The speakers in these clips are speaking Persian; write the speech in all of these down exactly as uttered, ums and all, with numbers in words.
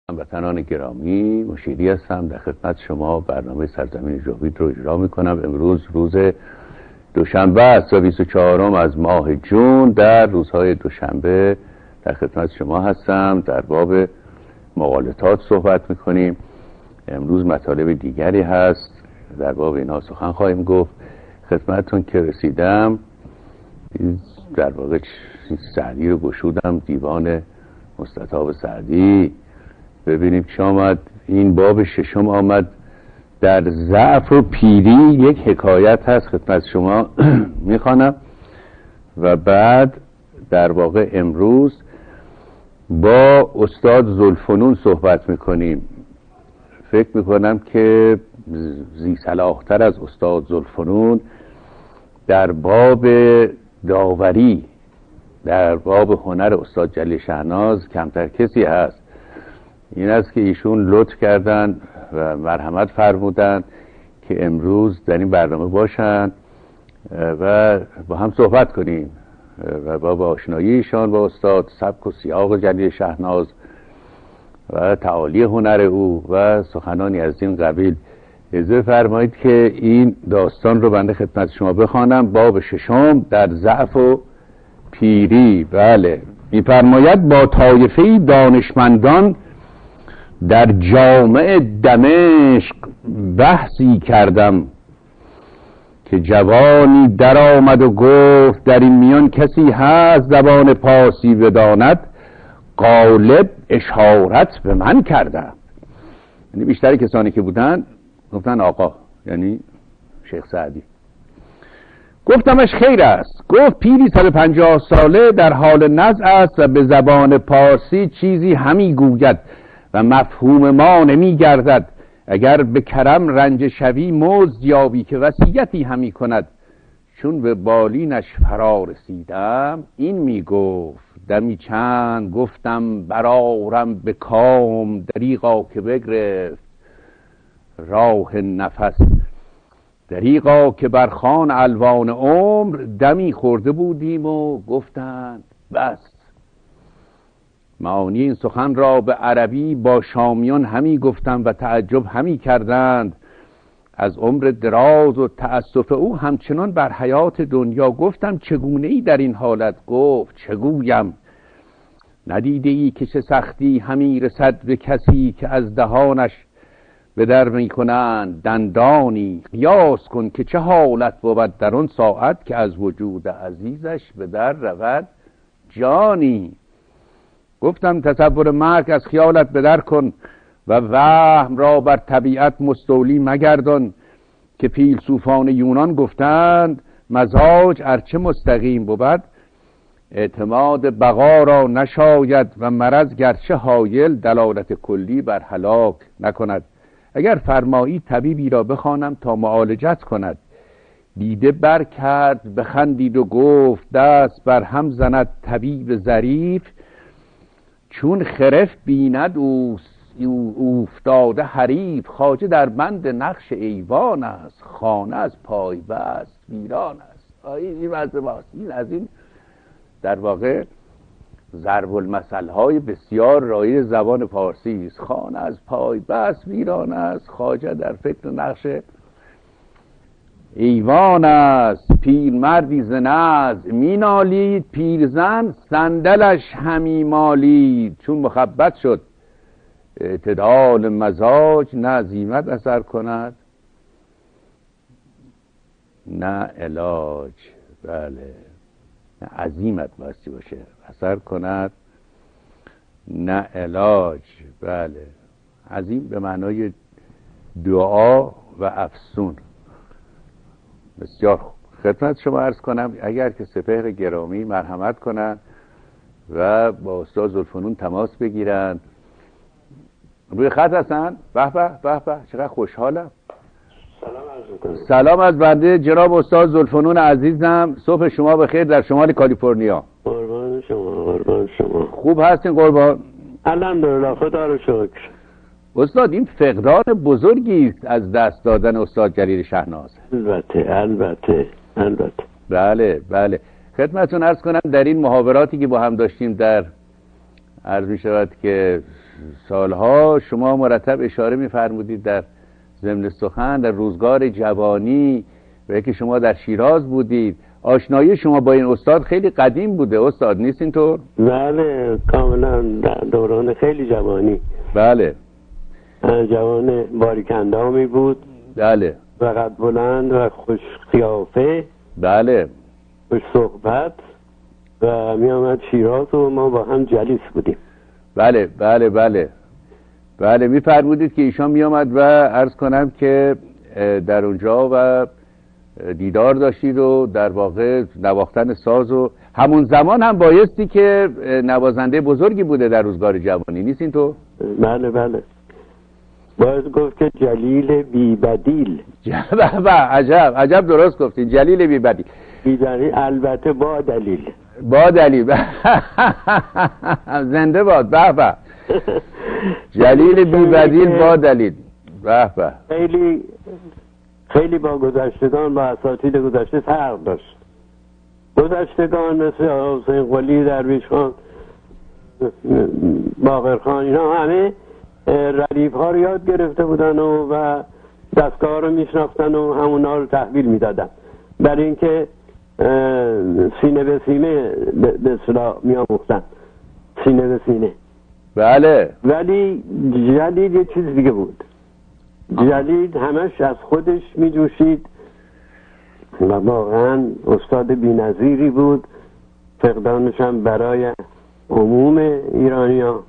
هموطنان گرامی، مشیری هستم. در خدمت شما برنامه سرزمین جاوید رو اجرا میکنم. امروز روز دوشنبه است و بیست و چهارم از ماه جون. در روزهای دوشنبه در خدمت شما هستم. در باب مغالطات صحبت میکنیم. امروز مطالب دیگری هست، در باب اینها سخن خواهیم گفت. خدمتتون که رسیدم در واقع سعدی رو گشودم، دیوان مستطاب سعدی. ببینیم چه آمد. این باب ششم آمد. در ضعف و پیری یک حکایت هست، خدمت شما میخوانم و بعد در واقع امروز با استاد ذوالفنون صحبت میکنیم. فکر میکنم که زی صلاح‌تر از استاد ذوالفنون در باب داوری، در باب هنر استاد جلیل شهناز کمتر کسی هست. این است که ایشون لطف کردن و مرحمت فرمودن که امروز در این برنامه باشن و با هم صحبت کنیم و با آشنایی ایشان با استاد، سبک و سیاق جلیل شهناز و تعالی هنر او و سخنانی از این قبیل اجازه فرمایید که این داستان رو بنده خدمت شما بخوانم. باب ششم در ضعف و پیری. بله، می‌فرماید با طایفه دانشمندان در جامع دمشق بحثی کردم که جوانی در آمد و گفت در این میان کسی هست زبان پارسی بداند، غالب اشارت به من کرده. یعنی بیشتر کسانی که بودن گفتن آقا، یعنی شیخ سعدی. گفتمش خیر است. گفت پیری صد و پنجاه ساله در حال نزع است و به زبان پارسی چیزی همی گوید و مفهوم ما نمی گردد. اگر به کرم رنج شوی مزد یابی که وصیتی همی کند. چون به بالینش فرا رسیدم این می گفت دمی چند گفتم برارم به کام، دریغا که بگرفت راه نفس. دریغا که بر خوان الوان عمر دمی خورده بودیم و گفتند بس. معانی این سخن را به عربی با شامیان همی گفتم و تعجب همی کردند از عمر دراز و تأسف او همچنان بر حیات دنیا. گفتم چگونه ای در این حالت؟ گفت چگویم؟ ندیده ای که چه سختی همی رسد به کسی که از دهانش به در می کنند دندانی. قیاس کن که چه حالت بود در آن ساعت که از وجود عزیزش به در رود جانی. گفتم تصور مرگ از خیالت به در کن و وهم را بر طبیعت مستولی مگردان که فیلسوفان یونان گفتند مزاج ارچه مستقیم بود اعتماد بقا را نشاید و مرض گرچه حایل دلالت کلی بر هلاک نکند. اگر فرمایی طبیبی را بخوانم تا معالجت کند. دیده بر کرد بخندید و گفت دست بر هم زند طبیب ظریف. چون خرف بیند اوفتاده حریف. خواجه در بند نقش ایوان است، خانه از پای بست ویران است. این وضع ماست. این از این در واقع ضرب المثل های بسیار رایج زبان فارسی است. خانه از پای بست ویران است. خواجه در فکر نقش ایوان است. پیرمردی ز نزع می نالید، پیرزن صندلش همی مالید. چون مخبط شد اعتدال مزاج، نه عزیمت اثر کند نه علاج. بله، نه عزیمت باستی باشه اثر کند نه علاج. بله، عظیم به معنای دعا و افسون. بسیار خوب. خدمت شما عرض کنم اگر که سپهر گرامی مرحمت کنن و با استاد ذوالفنون تماس بگیرن. روی خط هستن؟ به به به به، چقدر خوشحالم. سلام عرض می‌کنم. سلام از بنده جناب استاد ذوالفنون عزیزم. صبح شما بخیر در شمال کالیفرنیا. قربان شما، قربان شما. خوب هستین قربان؟ الحمدلله، خدا رو شکر. استاد این فقدان بزرگی است از دست دادن استاد جلیل شهناز. البته البته البته. بله بله. خدمتتون عرض کنم در این محاوراتی که با هم داشتیم در عرض می شود که سالها شما مرتب اشاره می‌فرمودید در ضمن سخن در روزگار جوانی و که شما در شیراز بودید، آشنایی شما با این استاد خیلی قدیم بوده استاد، نیست اینطور؟ بله کاملا در دوران خیلی جوانی. بله جوان باریکندامی بود. بله و قد بلند و خوش قیافه. بله خوش صحبت و می آمد شیراز و ما با هم جلیس بودیم. بله بله بله بله میفرمودید که ایشان می آمد و عرض کنم که در اونجا و دیدار داشتید و در واقع نواختن ساز و همون زمان هم بایستی که نوازنده بزرگی بوده در روزگار جوانی، نیست اینطور؟ بله بله باید گفت که جلیل بی بدیل. بابا عجب عجب درست گفتید، جلیل بی بدیل. بی دلیل البته با دلیل. با دلیل زنده باد. به به جلیل بی بدیل با دلیل. به به خیلی خیلی با گذشتگان با اساتید گذشته فرق داشت. گذشتگان مثل حسین قلی، درویش خان، باقر خان، اینا همه ردیف ها رو یاد گرفته بودن و, و دستگاه رو میشناختن و همونا رو تحویل میدادن، برای اینکه سینه به سینه به اصطلاح میآموختن، سینه به سینه. بله ولی جلیل یه چیز دیگه بود. جلیل همش از خودش میجوشید و واقعا استاد بی‌نظیری بود. فقدانش هم برای عموم ایرانی ها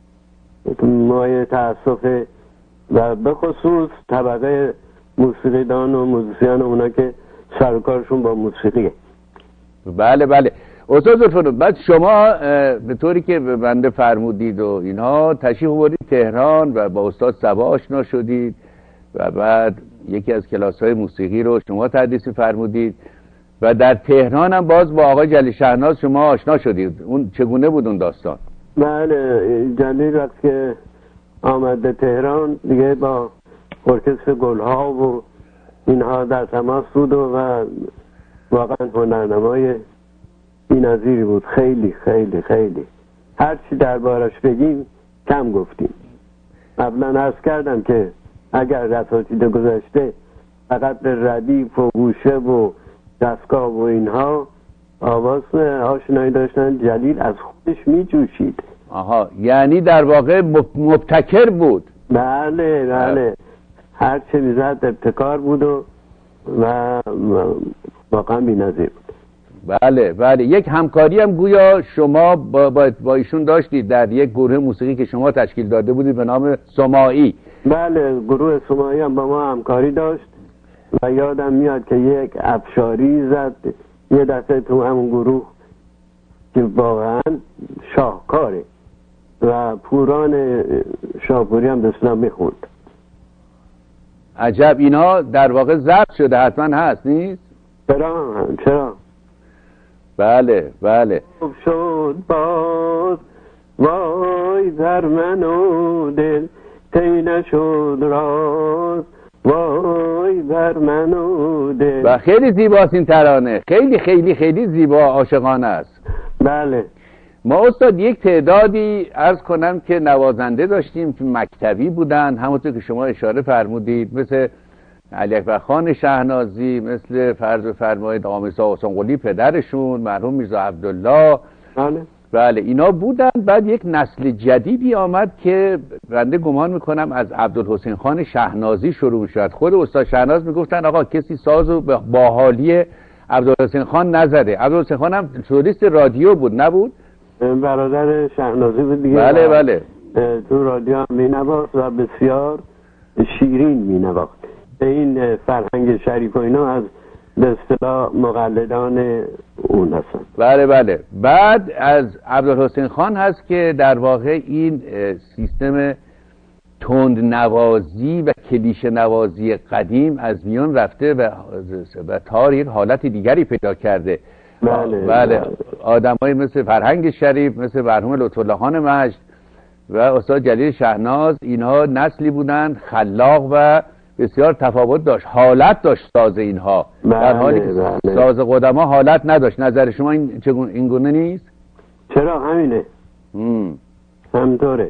مایه تأسفه و به خصوص طبقه موسیقیدان و موزیسیان اونا که سرکارشون با موسیقیه. بله بله استاد زلفنون، بعد شما به طوری که به بنده فرمودید و اینها تشریف آوردید تهران و با استاد صبا آشنا شدید و بعد یکی از کلاس‌های موسیقی رو شما تدریس فرمودید و در تهران هم باز با آقای جلیل شهناز شما آشنا شدید. اون چگونه بود اون داستان؟ بله جلیل وقتی که آمد به تهران دیگه با ارکستر گلها و اینها در تماس بود و واقعا هنرنمای بی‌نظیری بود. خیلی خیلی خیلی هر چی دربارش بگیم کم گفتیم. قبلا عرض کردم که اگر اساتید گذشته فقط به ردیف و گوشه و دستگاه و اینها آواز آشنایی داشتن، جلیل از خودش می جوشید. آها، یعنی در واقع مبتکر بود. بله بله هر چه میزد ابتکار بود و و واقعا بی‌نظیر بود. بله بله یک همکاری هم گویا شما با, با, با ایشون داشتید در یک گروه موسیقی که شما تشکیل داده بودید به نام سماعی. بله گروه سماعی هم با ما همکاری داشت و یادم میاد که یک افشاری زد یه دسته تو همون گروه که واقعا شاهکاره و پوران شاپوری هم بسیار میخوند. عجب، اینا در واقع ضبط شده حتما هست نیست؟ چرا چرا بله بله شد باز وای در من و دل تی نشد راز وای در من و دل. و خیلی زیباست این ترانه، خیلی خیلی خیلی زیبا عاشقانه است. بله ما استاد یک تعدادی عرض کنم که نوازنده داشتیم که مکتبی بودن، همونطور که شما اشاره فرمودید، مثل علی اکبر خان شهنازی، مثل فرض بفرمایید آقا میرزا حسین قلی پدرشون، مرحوم میرزا عبدالله. بله بله اینا بودن. بعد یک نسل جدیدی آمد که بنده گمان میکنم از عبدالحسین خان شهنازی شروع شد. خود استاد شهناز میگفتن آقا کسی سازو با حالی عبدالحسین خان نزده. عبدالحسین خان هم سولیست رادیو بود نبود؟ برادر شهنازی بود دیگه. بله بله تو رادیو هم می نواخت و بسیار شیرین می نواخت. این فرهنگ شریف و اینا از به اصطلاح مقلدان اون هستن. بله بله بعد از عبدالحسین خان هست که در واقع این سیستم تند نوازی و کلیشه نوازی قدیم از میان رفته و و تاریخ حالت دیگری پیدا کرده. بله بله, بله. آدمایی مثل فرهنگ شریف، مثل مرحوم لطف‌الله خان مجد و استاد جلیل شهناز، اینها نسلی بودند خلاق و بسیار تفاوت داشت، حالت داشت ساز اینها. بله در حالی که بله. ساز قدما حالت نداشت. نظر شما این چگونه این گونه نیست؟ چرا همینه. هم. همطوره.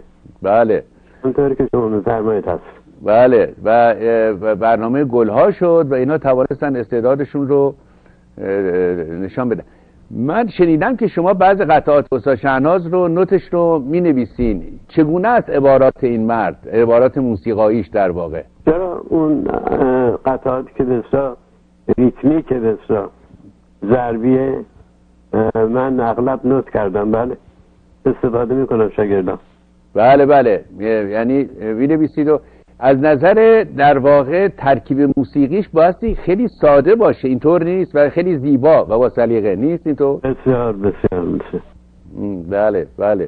بله اونطوری که شما میفرمایید هست. بله و برنامه گلها شد و اینا توانستن استعدادشون رو نشان بدن. من شنیدم که شما بعض قطعات استاد شهناز رو نوتش رو می نویسین. چگونه است عبارات این مرد، عبارات موسیقاییش در واقع؟ چرا اون قطعاتی که بسیار ریتمی که بسیار ضربیه من اغلب نوت کردم. بله استفاده می کنم شاگردان. بله بله یعنی می نویسید و از نظر در واقع ترکیب موسیقیش بایستی خیلی ساده باشه، اینطور نیست و خیلی زیبا و با سلیقه نیست اینطور؟ بسیار بسیار بسیار بله بله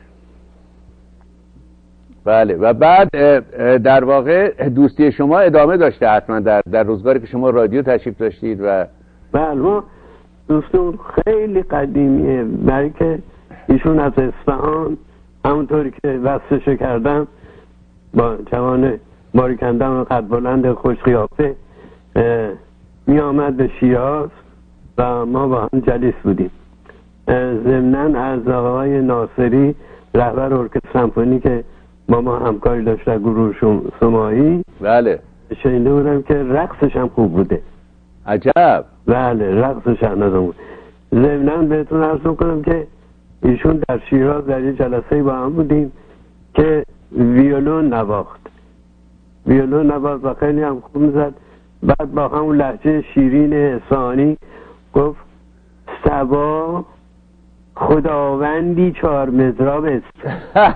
بله. و بعد در واقع دوستی شما ادامه داشته حتما در در روزگاری که شما رادیو تشریف داشتید و بله ما دوستون خیلی قدیمیه، برای که ایشون از اصفهان همونطوری که وصفش کردم با جوان باریکندم و قد بلند خوش قیافه می آمد به شیراز و ما با هم جلیس بودیم. ضمناً از آقای ناصری رهبر ارکستر سمفونی که با ما همکاری داشت در گروه سماعی، بله شنیده بودم که رقصش هم خوب بوده. عجب. بله رقصش هم نظام بود. ضمناً بهتون عرض کنم که ایشون در شیراز در یه جلسه با هم بودیم که ویولون نواخت ویولون نواخت و خیلی هم خوب میزد. بعد با همون لهجه شیرین اصفهانی گفت صبا خداوندی چهار مضراب است.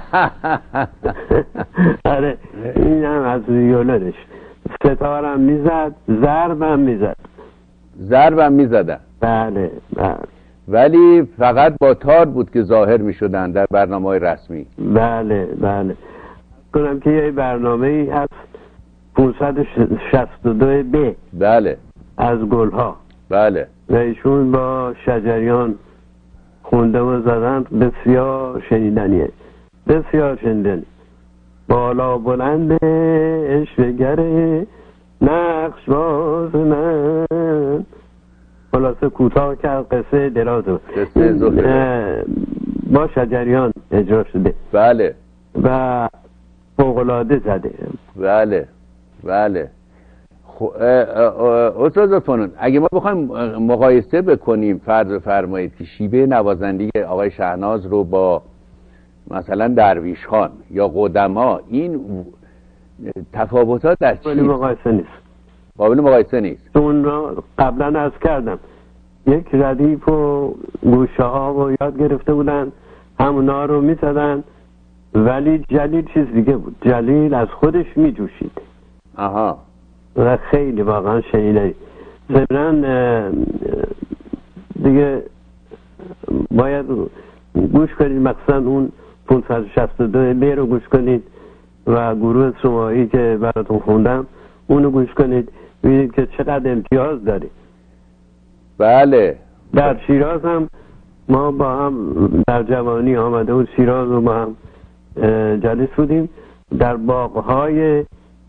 آره این هم از ویولونش. ستارم میزد، ضربم میزد. ضربم میزدن. بله بله. ولی فقط با تار بود که ظاهر میشدن در برنامه‌های رسمی. بله بله. کنم که یه برنامه‌ای هست پانصد و شصت و دو ب بله از گلها. بله و ایشون با شجریان خونده و زدن، بسیار شنیدنیه، بسیار شنیدنی. بالا بلند عشقگر نقش باز من. خلاصه کوتاه کرد قصه دراز با شجریان اجرا شده. بله و فوق‌العاده زده. بله بله. استاد لطفاً اگه ما بخوایم مقایسه بکنیم فرض بفرمایید که شیوه نوازندگی آقای شهناز رو با مثلا درویش خان یا قدما، این تفاوتات در چیست؟ قابل مقایسه نیست. قابل مقایسه نیست. اون را قبلا عرض کردم یک ردیف و گوشه ها و یاد گرفته بودن، همونا رو میزدن، ولی جلیل چیز دیگه بود. جلیل از خودش میجوشید. آها. و خیلی واقعا شنیدنی. ضمناً دیگه باید گوش کنید، مثلا اون پانصد و شصت و دو ب رو گوش کنید و گروه سماعی که براتون خوندم اونو گوش کنید، ببینید که چقدر امتیاز داره. بله. در شیراز هم ما با هم در جوانی آمده بود شیراز و با هم جلیس بودیم در باغ‌های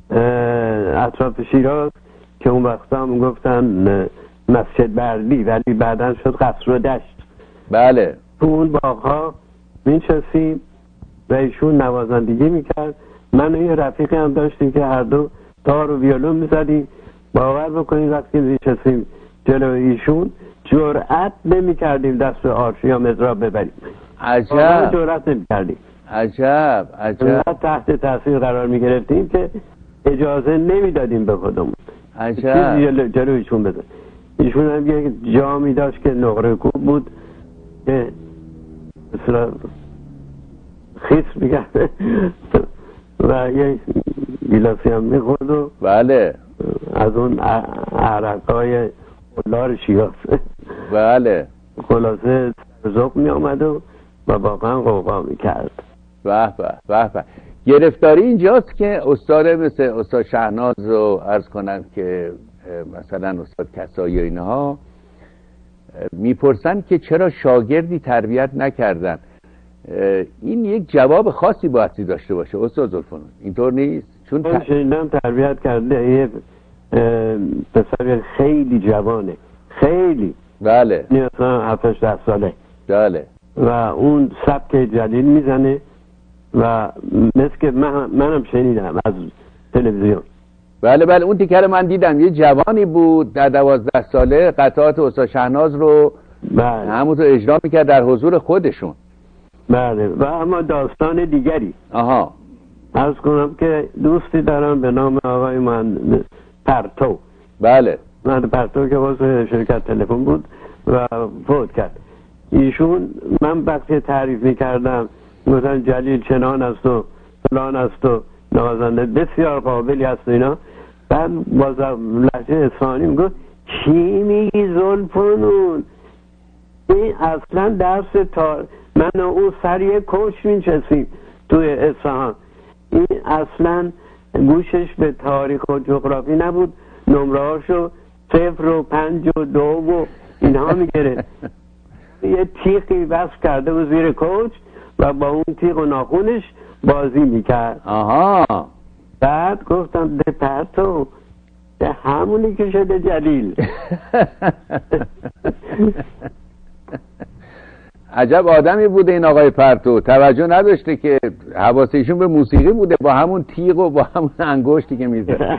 اطراف شیراز که اون وقتا هم گفتن مسجد بردی ولی بعداً شد قصر و دشت. بله. تو اون باغ‌ها می‌نشستیم و ایشون نوازندگی میکرد. من و یه رفیقی هم داشتیم که هر دو تار و ویولون میزدیم. باور بکنید وقتی می‌نشستیم جلو ایشون جرأت نمی‌کردیم دست به آرش یا مضراب ببریم. عجب. جرأت نمی‌کردیم. عجب عجب. تحت تاثیر قرار می‌گرفتیم که اجازه نمیدادیم به خودمون عجب چیزی جلو ایشون بزن. ایشون هم یک جامی داشت که نقره کوب بود که مثلا خیس می‌کرد و یک گیلاسی هم می‌خورد و بله از اون عرقای قلار شیراز. بله. خلاصه ذوق می آمد و واقعا قوقا می کرد. به به به به. گرفتاری اینجاست که استاد مثل استاد شهناز رو عرض کنم که مثلا استاد کسایی و اینها میپرسن که چرا شاگردی تربیت نکردن. این یک جواب خاصی بایستی داشته باشه استاد زلفنون، اینطور نیست؟ چون من شنیدم تربیت کرده یه پسر خیلی جوانه، خیلی بله مثلا هفتش ده ساله. بله. و اون سبک جلیل میزنه و مثل که من منم شنیدم از تلویزیون. بله بله اون تیکر من دیدم، یه جوانی بود در دوازده ساله قطعات استاد شهناز رو بله همونطور اجرا میکرد در حضور خودشون. بله و اما داستان دیگری آها عرض کنم که دوستی دارم به نام آقای من پرتو. بله من پرتو که واسه شرکت تلفن بود و فوت کرد. ایشون من وقتی تعریف میکردم مثلا جلیل چنان است و فلان است و نوازنده بسیار قابلی است و اینا، بعد باز لحجه اصفهانی میگفت چی میگی زلفنون، این اصلا درس تار من و اون سر یک کوچ میچسیم توی اصفهان، این اصلا گوشش به تاریخ و جغرافی نبود، نمرهاشو صفر و پنج و دو و اینها میگره. یه تیغی بس کرده و زیر کوچ و با اون تیغ و ناخونش بازی میکرد. آها بعد گفتم ده پرتو ده همونی که شده جلیل. عجب آدمی بوده این آقای پرتو، توجه نداشته که حواسشون به موسیقی بوده، با همون تیغ و با همون انگشتی که میزد.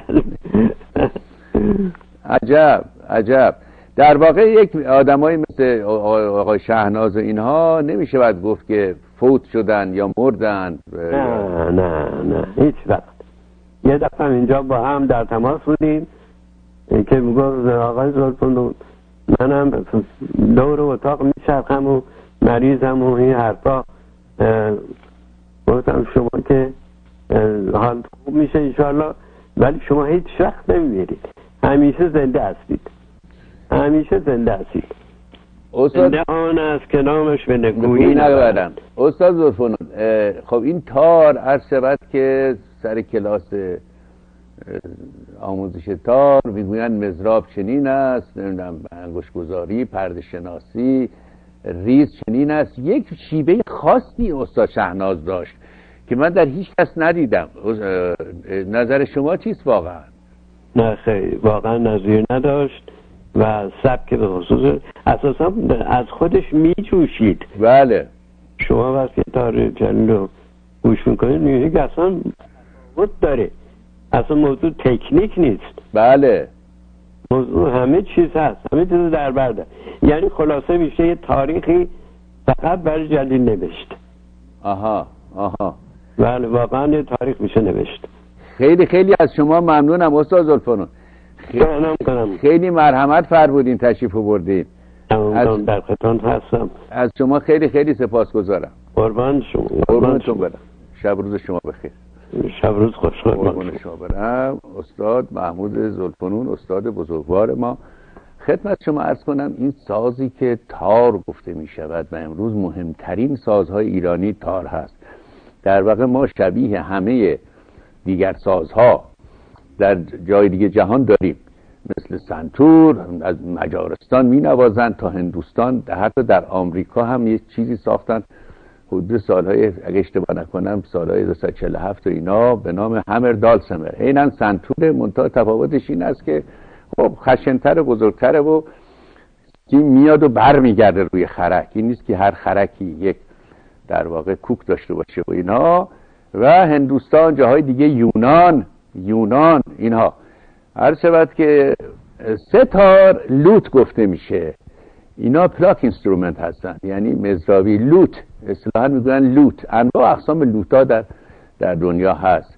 عجب عجب. در واقع یک آدمایی مثل آقای شهناز و اینها نمیشه باید گفت که فوت شدن یا مردن. نه نه نه هیچ وقت. یه دفعه اینجا با هم در تماس بودیم که میگفت آقای زلفنون منم دور اتاق میچرخم و مریضم و این حرفا، گفتم شما که حال خوب میشه انشالله، ولی شما هیچ وقت نمیمیرید، همیشه زنده هستید، همیشه زنده هستید. استاد آن است که نامش به نگویی نبرم. استاد زلفنون خب این تار عرض شود که سر کلاس آموزش تار میگویند مضراب چنین است، نمیدونم انگشت‌گذاری، پرده شناسی، ریز چنین است. یک شیوه خاصی استاد شهناز داشت که من در هیچ کس ندیدم. نظر شما چیست واقعا؟ نه خیلی واقعا نظیر نداشت و سبک به خصوص اساسا از خودش میجوشید. بله شما وقتی تار جلیل رو گوش میکنید میبینید که اصلا بود داره، اصلا موضوع تکنیک نیست. بله موضوع همه چیز هست، همه چیز در برده. یعنی خلاصه میشه یه تاریخی فقط برای جلیل نوشت. آها آها بله واقعا یه تاریخ میشه نوشت. خیلی خیلی از شما ممنونم استاد زلفنون. خیلی, خیلی مرحمت فرمودین تشریف آوردین. از در خدمت هستم. از شما خیلی خیلی سپاسگزارم. قربان شما. قربانتون برم. شب روز شما بخیر. شب روز خوش. قربان شما برم. استاد محمود زلفنون استاد بزرگوار ما. خدمت شما عرض کنم این سازی که تار گفته می شود و امروز مهمترین سازهای ایرانی تار هست. در واقع ما شبیه همه دیگر سازها در جای دیگه جهان داریم، مثل سنتور از مجارستان می نوازند تا هندوستان، حتی در آمریکا هم یه چیزی ساختن حدود سالهای اگه اشتباه نکنم سالهای هزار و سیصد و چهل و هفت و اینا به نام همر دالسمر. اینن سنتور، منتها تفاوتش این است که خب خشن‌تر بزرگتره و این میاد و بر میگرده روی خرک. این نیست که هر خرکی یک در واقع کوک داشته باشه و اینا. و هندوستان، جاهای دیگه، یونان یونان اینها هر شود که سه تار لوت گفته میشه. اینا پلاک اینسترومنت هستن، یعنی مزراوی لوت، اصطلاحاً میگن لوت. انواع اقسام لوت‌ها در در دنیا هست.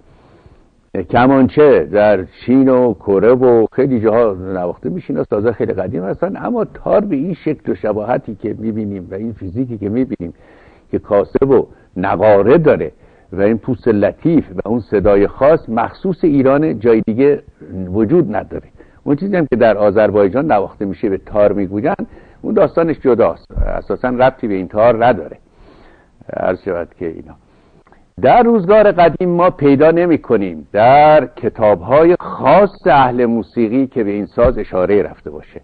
کمانچه در چین و کره و خیلی جاها نواخته میشه، اینا سازا خیلی قدیم هستن. اما تار به این شکل و شباهتی که میبینیم و این فیزیکی که میبینیم که کاسه و نقاره داره و این پوست لطیف و اون صدای خاص مخصوص ایران، جای دیگه وجود نداره. اون چیزی هم که در آذربایجان نواخته میشه به تار میگوین، اون داستانش جداست، اساسا ربطی به این تار نداره. عرض شود که اینا در روزگار قدیم ما پیدا نمی کنیم در کتاب‌های خاص اهل موسیقی که به این ساز اشاره رفته باشه،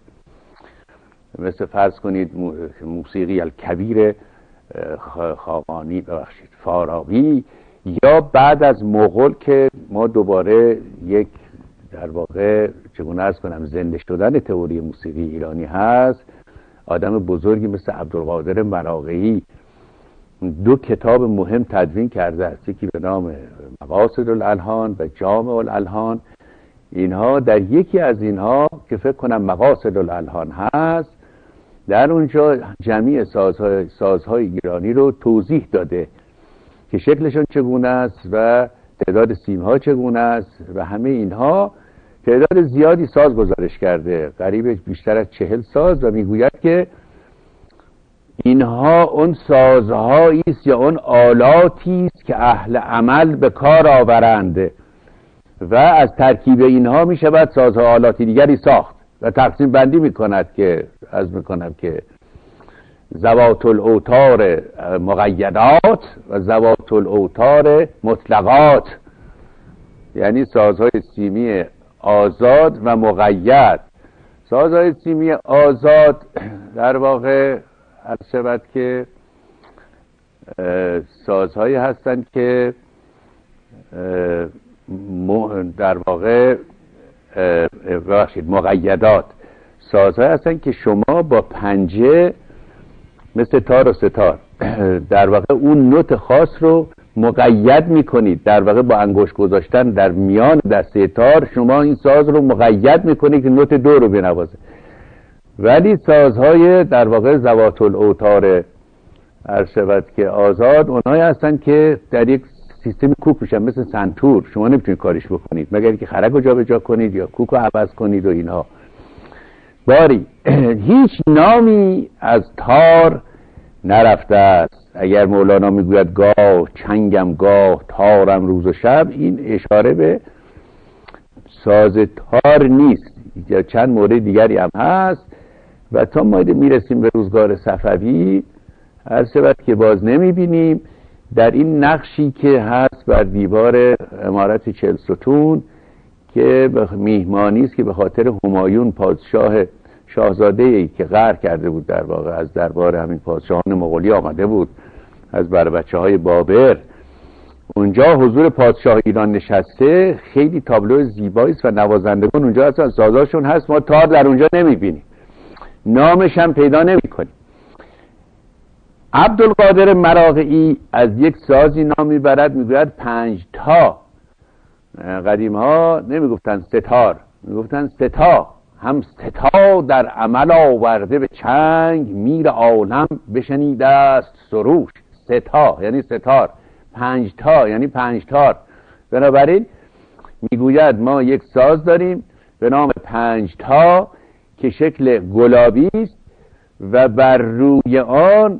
مثل فرض کنید موسیقی الکبیر خاقانی ببخشید فارابی، یا بعد از مغول که ما دوباره یک در واقع چگونه عرض کنم زنده شدن تئوری موسیقی ایرانی هست. آدم بزرگی مثل عبدالقادر مراغه‌ای دو کتاب مهم تدوین کرده است، یکی به نام مقاصد الالحان و جامع الالحان. اینها در یکی از اینها که فکر کنم مقاصد الالحان هست، در اونجا جمعی سازهای, سازهای ایرانی رو توضیح داده که شکلشون چگونه است و تعداد سیمها چگونه است و همه اینها. تعداد زیادی ساز گزارش کرده، قریب بیشتر از چهل ساز، و میگوید که اینها اون سازهایی است یا اون آلاتی است که اهل عمل به کار آورند و از ترکیب اینها می شود سازها آلاتی دیگری ساخت. و تقسیم بندی می کند که از می کنم که ذوات الاوتار مقیدات و ذوات الاوتار مطلقات، یعنی سازهای سیمی آزاد و مقید. سازهای سیمی آزاد در واقع عرض شود که سازهایی هستند که در واقع ببخشید مقیدات، سازهایی هستند که شما با پنجه مثل تار و ستار در واقع اون نوت خاص رو مقید میکنید. در واقع با انگشت گذاشتن در میان دسته تار شما این ساز رو مقید میکنید که نوت دو رو بنوازه. ولی سازهای در واقع ذوات الاوتار عرض شود که آزاد، اونایی هستن که در یک سیستم کوک میشن مثل سنتور، شما نمیتونید کارش بکنید مگر اینکه خرک رو جا به جا کنید یا کوک رو عوض کنید و اینها. باری هیچ نامی از تار نرفته است. اگر مولانا میگوید گاه چنگم گاه تارم روز و شب، این اشاره به ساز تار نیست، یا چند مورد دیگری هم هست. و تا ما میرسیم به روزگار صفوی هر شود که باز نمیبینیم در این نقشی که هست بر دیوار عمارت چهل ستون که میهمانی است که به خاطر همایون پادشاه شاهزاده ای که غر کرده بود، در واقع از دربار همین پادشاهان مغولی آمده بود از بر بچه های بابر، اونجا حضور پادشاه ایران نشسته. خیلی تابلو زیبایی است و نوازندگان اونجا هستن، سازاشون هست، ما تار در اونجا نمیبینیم، نامش هم پیدا نمیکنیم. عبدالقادر مراغئی از یک سازی نام میبرد، میگوید پنج تا. قدیم ها نمیگفتن ستار، میگفتن ستا. هم ستا در عمل آورده به چنگ، میر عالم بشنیده است سروش. ستا یعنی ستار، پنج تا یعنی پنج تار. بنابراین میگوید ما یک ساز داریم به نام پنج تا که شکل گلابی است و بر روی آن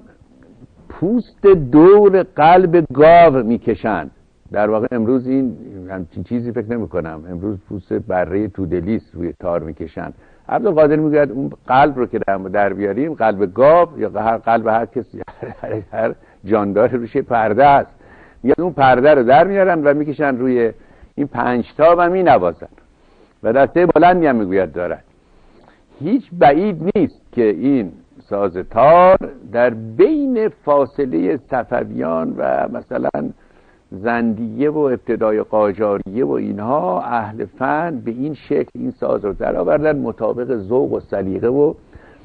پوست دور قلب گاو میکشند. در واقع امروز این همچین چیزی فکر نمی کنم، امروز پوست بره تودلیست روی تار میکشند. عبدالقادر میگوید اون قلب رو که در بیاریم، قلب گاو یا هر قلب هر کسی هر جاندار روش پرده است، میگن اون پرده رو در میارن و میکشن روی این پنج تا و مینوازن و دسته بلندی هم میگوید دارد. هیچ بعید نیست که این ساز تار در بین فاصله صفویان و مثلا زندیه و ابتدای قاجاریه و اینها اهل فن به این شکل این ساز رو در آوردن، مطابق ذوق و سلیقه و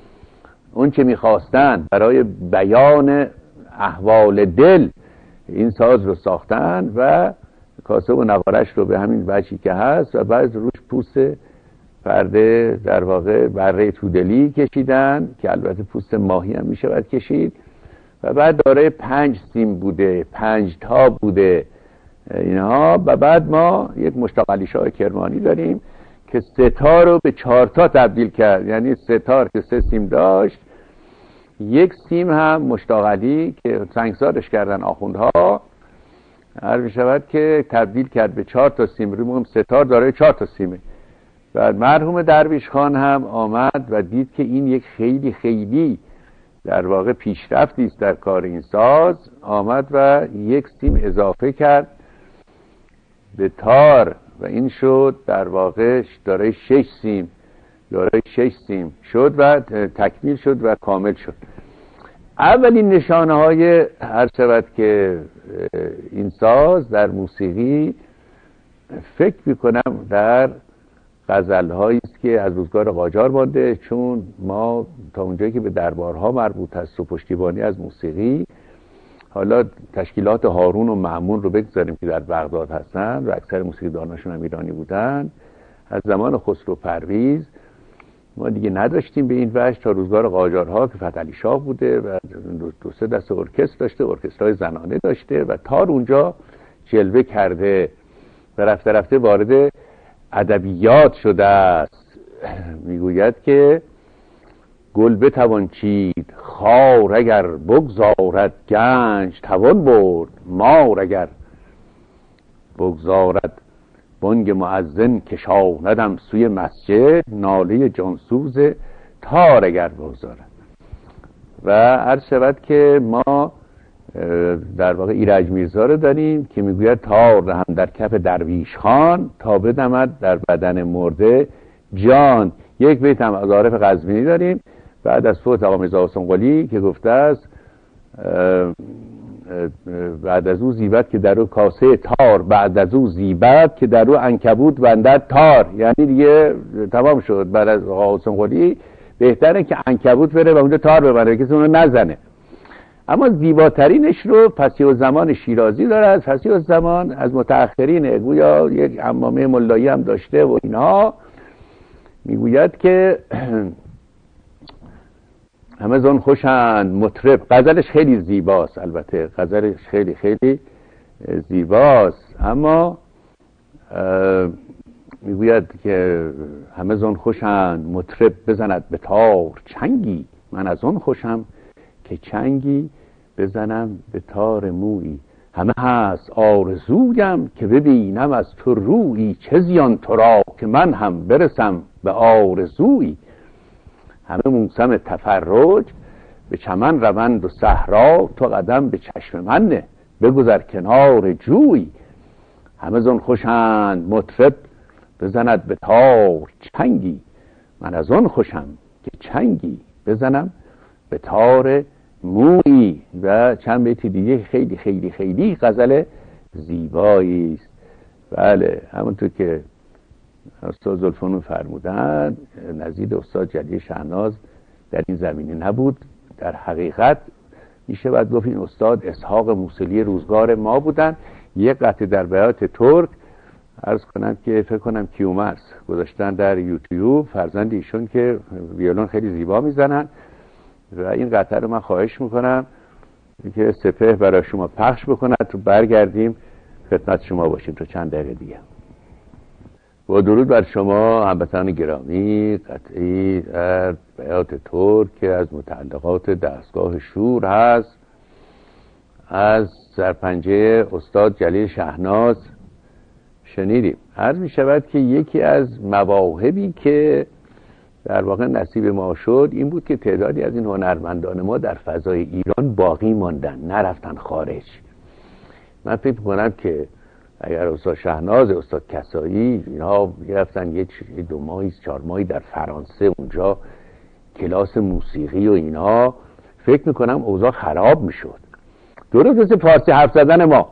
اون چه میخواستن برای بیان احوال دل این ساز رو ساختن و کاسه و نوارش رو به همین وجهی که هست و بعد روش پوست پرده در واقع بره تودلی کشیدن که البته پوست ماهی هم میشود کشید و بعد دارای پنج سیم بوده، پنج تا بوده اینها. و بعد ما یک مشتاق علی شاه کرمانی داریم که سه تا رو به چهار تا تبدیل کرد، یعنی سه تار که سه سیم داشت، یک سیم هم مشتاق علی که سنگسارش کردن آخوندها هر می شود که تبدیل کرد به چهار تا سیم. روی مهم سه تار دارای چهار تا سیمه. و مرحوم درویش خان هم آمد و دید که این یک خیلی خیلی در واقع پیشرفتی است در کار این ساز، آمد و یک سیم اضافه کرد به تار و این شد در واقع دارای شش سیم، دارای شش سیم شد و تکمیل شد و کامل شد. اولین نشانه های هر شود که این ساز در موسیقی فکر میکنم در غزل هایی است که از روزگار قاجار مانده، چون ما تا اونجایی که به دربارها مربوط است و پشتیبانی از موسیقی حالا تشکیلات هارون و مأمون رو بگذاریم که در بغداد هستن و اکثر موسیقیداناشون هم ایرانی بودن، از زمان خسرو پرویز ما دیگه نداشتیم به این وجه تا روزگار قاجارها که فتحعلی شاه بوده و دو, دو سه دسته ارکستر داشته، ارکسترهای زنانه داشته و تار اونجا جلوه کرده و رفته رفته وارد ادبیات شده است. میگوید که گل بتوان چید خار اگر بگذارد گنج توان برد مار اگر بگذارد بانگ مؤذن کشاندم سوی مسجد ناله جانسوز تار اگر بگذارد. و عرض شود که ما در واقع ایرج میرزا رو داریم که میگوید تار دهم در کف درویش خان تا بدمد در بدن مرده جان. یک بیت هم از عارف قزوینی داریم بعد از فوت آقا میرزا حسین قلی که گفته است بعد از او زیبت که در او کاسه تار، بعد از او زیبت که در او عنکبوت بندد تار. یعنی دیگه تمام شد. بعد از آقا حسین قلی بهتره که عنکبوت بره و اونجا تار ببنده کسی اونو نزنه. اما زیباترینش رو پسیو زمان شیرازی داره، از پسیو زمان از متأخرین گویا یک عمامه ملایی هم داشته و اینها. میگوید که همه زن خوشند مطرب. غزلش خیلی زیباست، البته غزلش خیلی خیلی زیباست، اما میگوید که همه زن خوشند مطرب بزند به تار چنگی، من از اون خوشم که چنگی بزنم به تار مویی. همه هست آرزویم که ببینم از تو رویی، چه زیان تو را که من هم برسم به آرزویی. همه موسم تفرج به چمن روند و صحرا، تو قدم به چشم من نه بگذر کنار جوی. همه زن خوشند مطرب بزند به تار چنگی، من از اون خوشم که چنگی بزنم به تار مویی. و چند بیت دیگه خیلی خیلی خیلی غزل زیبایی است. بله همونطور که استاد زلفنون فرمودن نظیر استاد جلیل شهناز در این زمینه نبود. در حقیقت میشه باید گفت این استاد اسحاق موسلی روزگار ما بودن. یک قطعه در بیات ترک عرض کنم که فکر کنم کیومرث گذاشتن در یوتیوب، فرزند ایشون که ویولون خیلی زیبا میزنن و این قطعه رو من خواهش میکنم که سپهر برای شما پخش بکنه تو برگردیم خدمت شما باشیم تا چند دقیقه دیگه. با درود بر شما هموطنان گرامی، قطعی در بیات ترک که از متعلقات دستگاه شور هست از سرپنجه استاد جلیل شهناز شنیدیم. عرض می شود که یکی از مواهبی که در واقع نصیب ما شد این بود که تعدادی از این هنرمندان ما در فضای ایران باقی ماندن، نرفتن خارج. من فکر کنم که اگر استاد شهناز، استاد کسایی اینها رفتن یه دو ماهی چهار ماهی در فرانسه اونجا کلاس موسیقی و اینها، فکر میکنم اوضاع خراب میشد. درست مثل فارسی حرف زدن ما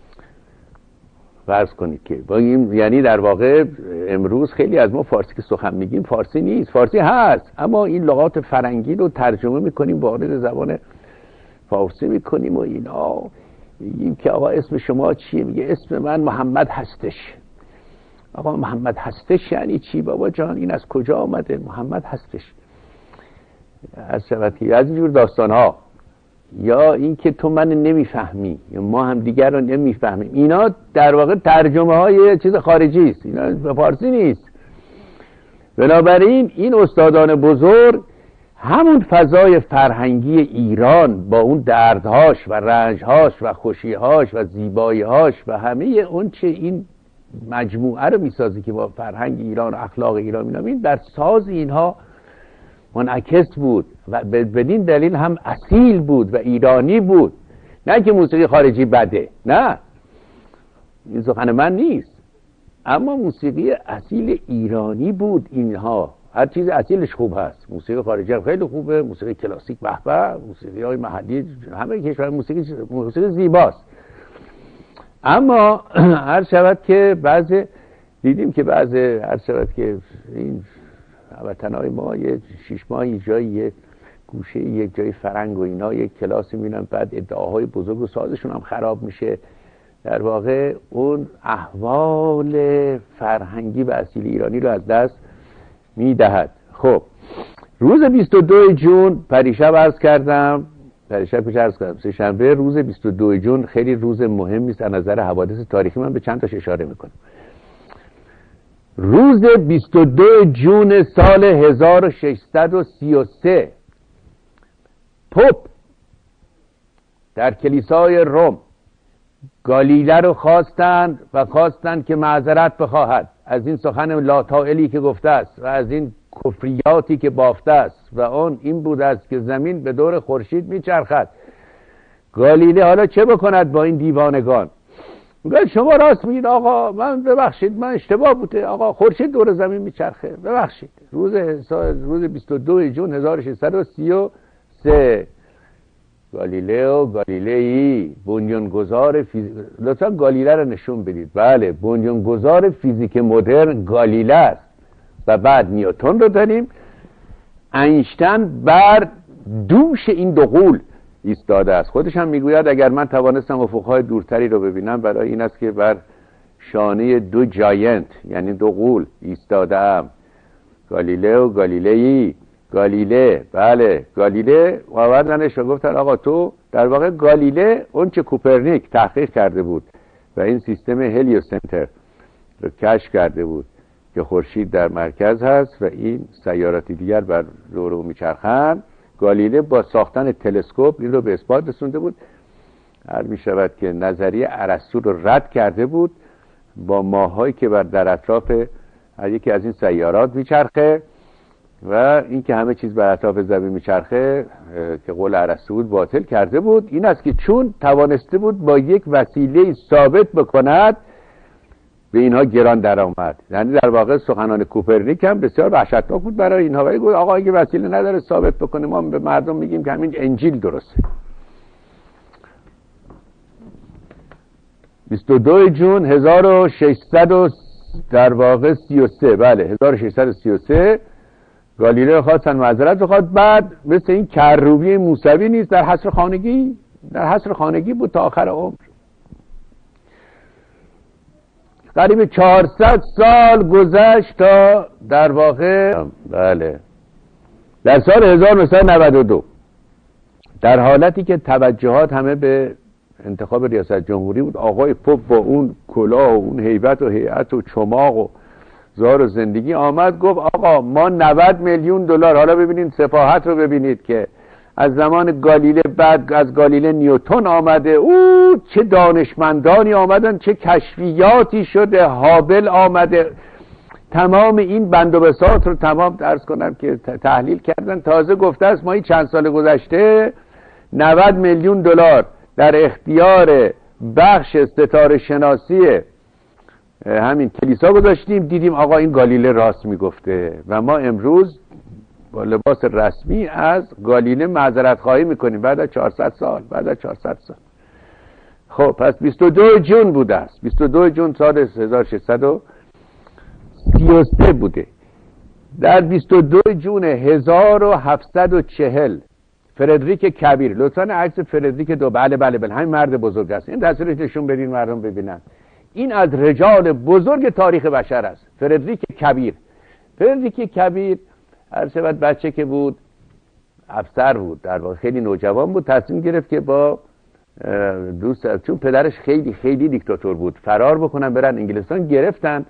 فرض کنید که با این، یعنی در واقع امروز خیلی از ما فارسی که سخن میگیم فارسی نیست، فارسی هست اما این لغات فرنگی رو ترجمه میکنیم وارد زبان فارسی میکنیم و اینا. میگیم که آقا اسم شما چیه؟ میگه اسم من محمد هستش. آقا محمد هستش یعنی چی بابا جان؟ این از کجا آمده محمد هستش؟ از شبکه از اینجور داستان ها، یا این که تو من نمیفهمی یا ما هم دیگر رو نمیفهمیم، اینا در واقع ترجمه های چیز خارجی است، اینا به فارسی نیست. بنابراین این استادان بزرگ همون فضای فرهنگی ایران با اون دردهاش و رنجهاش و خوشیهاش و زیباییهاش و همه اون چه این مجموعه رو میسازه که با فرهنگ ایران و اخلاق ایران مینامین در ساز اینها منعکس بود و بدین دلیل هم اصیل بود و ایرانی بود. نه که موسیقی خارجی بده، نه این سخن من نیست، اما موسیقی اصیل ایرانی بود اینها. هر چیز اصیلش خوب هست، موسیقی خارجی خیلی خوبه، موسیقی کلاسیک به به، موسیقی های محلی همه کشور موسیقی موسیقی زیباست. اما هر شود که بعض دیدیم که بعض هر شود که این وطنهای ما یه شش ماهی جایی گوشه یک جای فرنگ و اینا یک کلاسی میرن، بعد ادعاهای بزرگ و سازشون هم خراب میشه. در واقع اون احوال فرهنگی و اصیل ایرانی رو از دست میدهد. خب روز بیست و دو جون پریشب عرض کردم پریشب کجا عرض کردم سه شنبه روز بیست و دو جون خیلی روز مهمی است از نظر حوادث تاریخی. من به چند تاش اشاره میکنم. روز بیست و دو جون سال هزار و ششصد و سی و سه پوپ در کلیسای روم گالیله رو خواستند و خواستند که معذرت بخواهد از این سخن لاتائلی که گفته است و از این کفریاتی که بافته است و اون این بود است که زمین به دور خورشید میچرخد. گالیله حالا چه بکند با این دیوانگان؟ میگه شما راست میگید آقا، من ببخشید من اشتباه بوده آقا، خورشید دور زمین میچرخه، ببخشید. روز روز بیست و دو جون هزار و ششصد و سی و سه گالیلئو گالیلئی بنیانگذار فیزیک، لطفا گالیله رو نشون بدید. بله، بنیانگذار فیزیک مدرن گالیله است. و بعد نیوتن رو داریم. اینشتین بر دوش این دو غول ایستاده است. خودش هم میگوید اگر من توانستم افقهای دورتری رو ببینم برای این است که بر شانه دو جاینت یعنی دو غول ایستاده ام. گالیلئو گالیلئی گالیله، بله گالیله آوردنش و گفتن آقا تو در واقع گالیله اون چه کوپرنیک تحقیق کرده بود و این سیستم هلیوسنتر رو کشف کرده بود که خورشید در مرکز هست و این سیارات دیگر بر دور او میچرخند. گالیله با ساختن تلسکوپ این رو به اثبات رسونده بود. هر می شود که نظریه ارسطو رو رد کرده بود با ماهایی که بر در اطراف یکی از این سیارات میچرخه و این که همه چیز بر اطراف زمین میچرخه که قول ارسطو بود باطل کرده بود. این است که چون توانسته بود با یک وسیله ثابت بکند به اینها گران در آمد. یعنی در واقع سخنان کوپرنیک هم بسیار وحشتناک بود برای اینها. ولی گفت آقا اگه وسیله نداره ثابت بکنه ما به مردم میگیم که همین انجیل درسته. بیست و دو جون هزار و ششصد در واقع سی و سه، بله هزار و ششصد و سی و سه گالیله خواستن معذرت بخواد. بعد مثل این کروبی موسوی نیست در حصر خانگی، در حصر خانگی بود تا آخر عمر. قریب چهارصد سال گذشت تا در واقع بله در سال هزار و نهصد و نود و دو در حالتی که توجهات همه به انتخاب ریاست جمهوری بود، آقای پوپ با اون کلاه و اون هیبت و هیئت و چماق و زار و زندگی آمد گفت آقا ما نود میلیون دلار، حالا ببینید سفاهت رو ببینید که از زمان گالیله بعد از گالیله نیوتن آمده، او چه دانشمندانی آمدن، چه کشفیاتی شده، هابل آمده، تمام این بند و بساط رو تمام عرض کنم که تحلیل کردن. تازه گفته است ما این چند سال گذشته نود میلیون دلار در اختیار بخش ستاره شناسی همین کلیسا گذاشتیم، دیدیم آقا این گالیله راست میگفته و ما امروز با لباس رسمی از گالیله معذرت خواهی میکنیم بعد از چهارصد سال بعد از چهارصد سال. خب پس بیست و دو جون بوده است. بیست و دو جون سال هزار و ششصد و سی و سه بوده. در بیست و دو جون هزار و هفتصد و چهل فردریک کبیر، لطفاً عکس فردریک دو، بله بله بله همین مرد بزرگ است، این تصویرش نشون بدین مردم ببینن. این از رجال بزرگ تاریخ بشر است، فردریک کبیر. فردریک کبیر هر شود بچه که بود افسر بود، در واقع خیلی نوجوان بود، تصمیم گرفت که با دوست، چون پدرش خیلی خیلی دیکتاتور بود، فرار بکنن برن انگلستان. گرفتن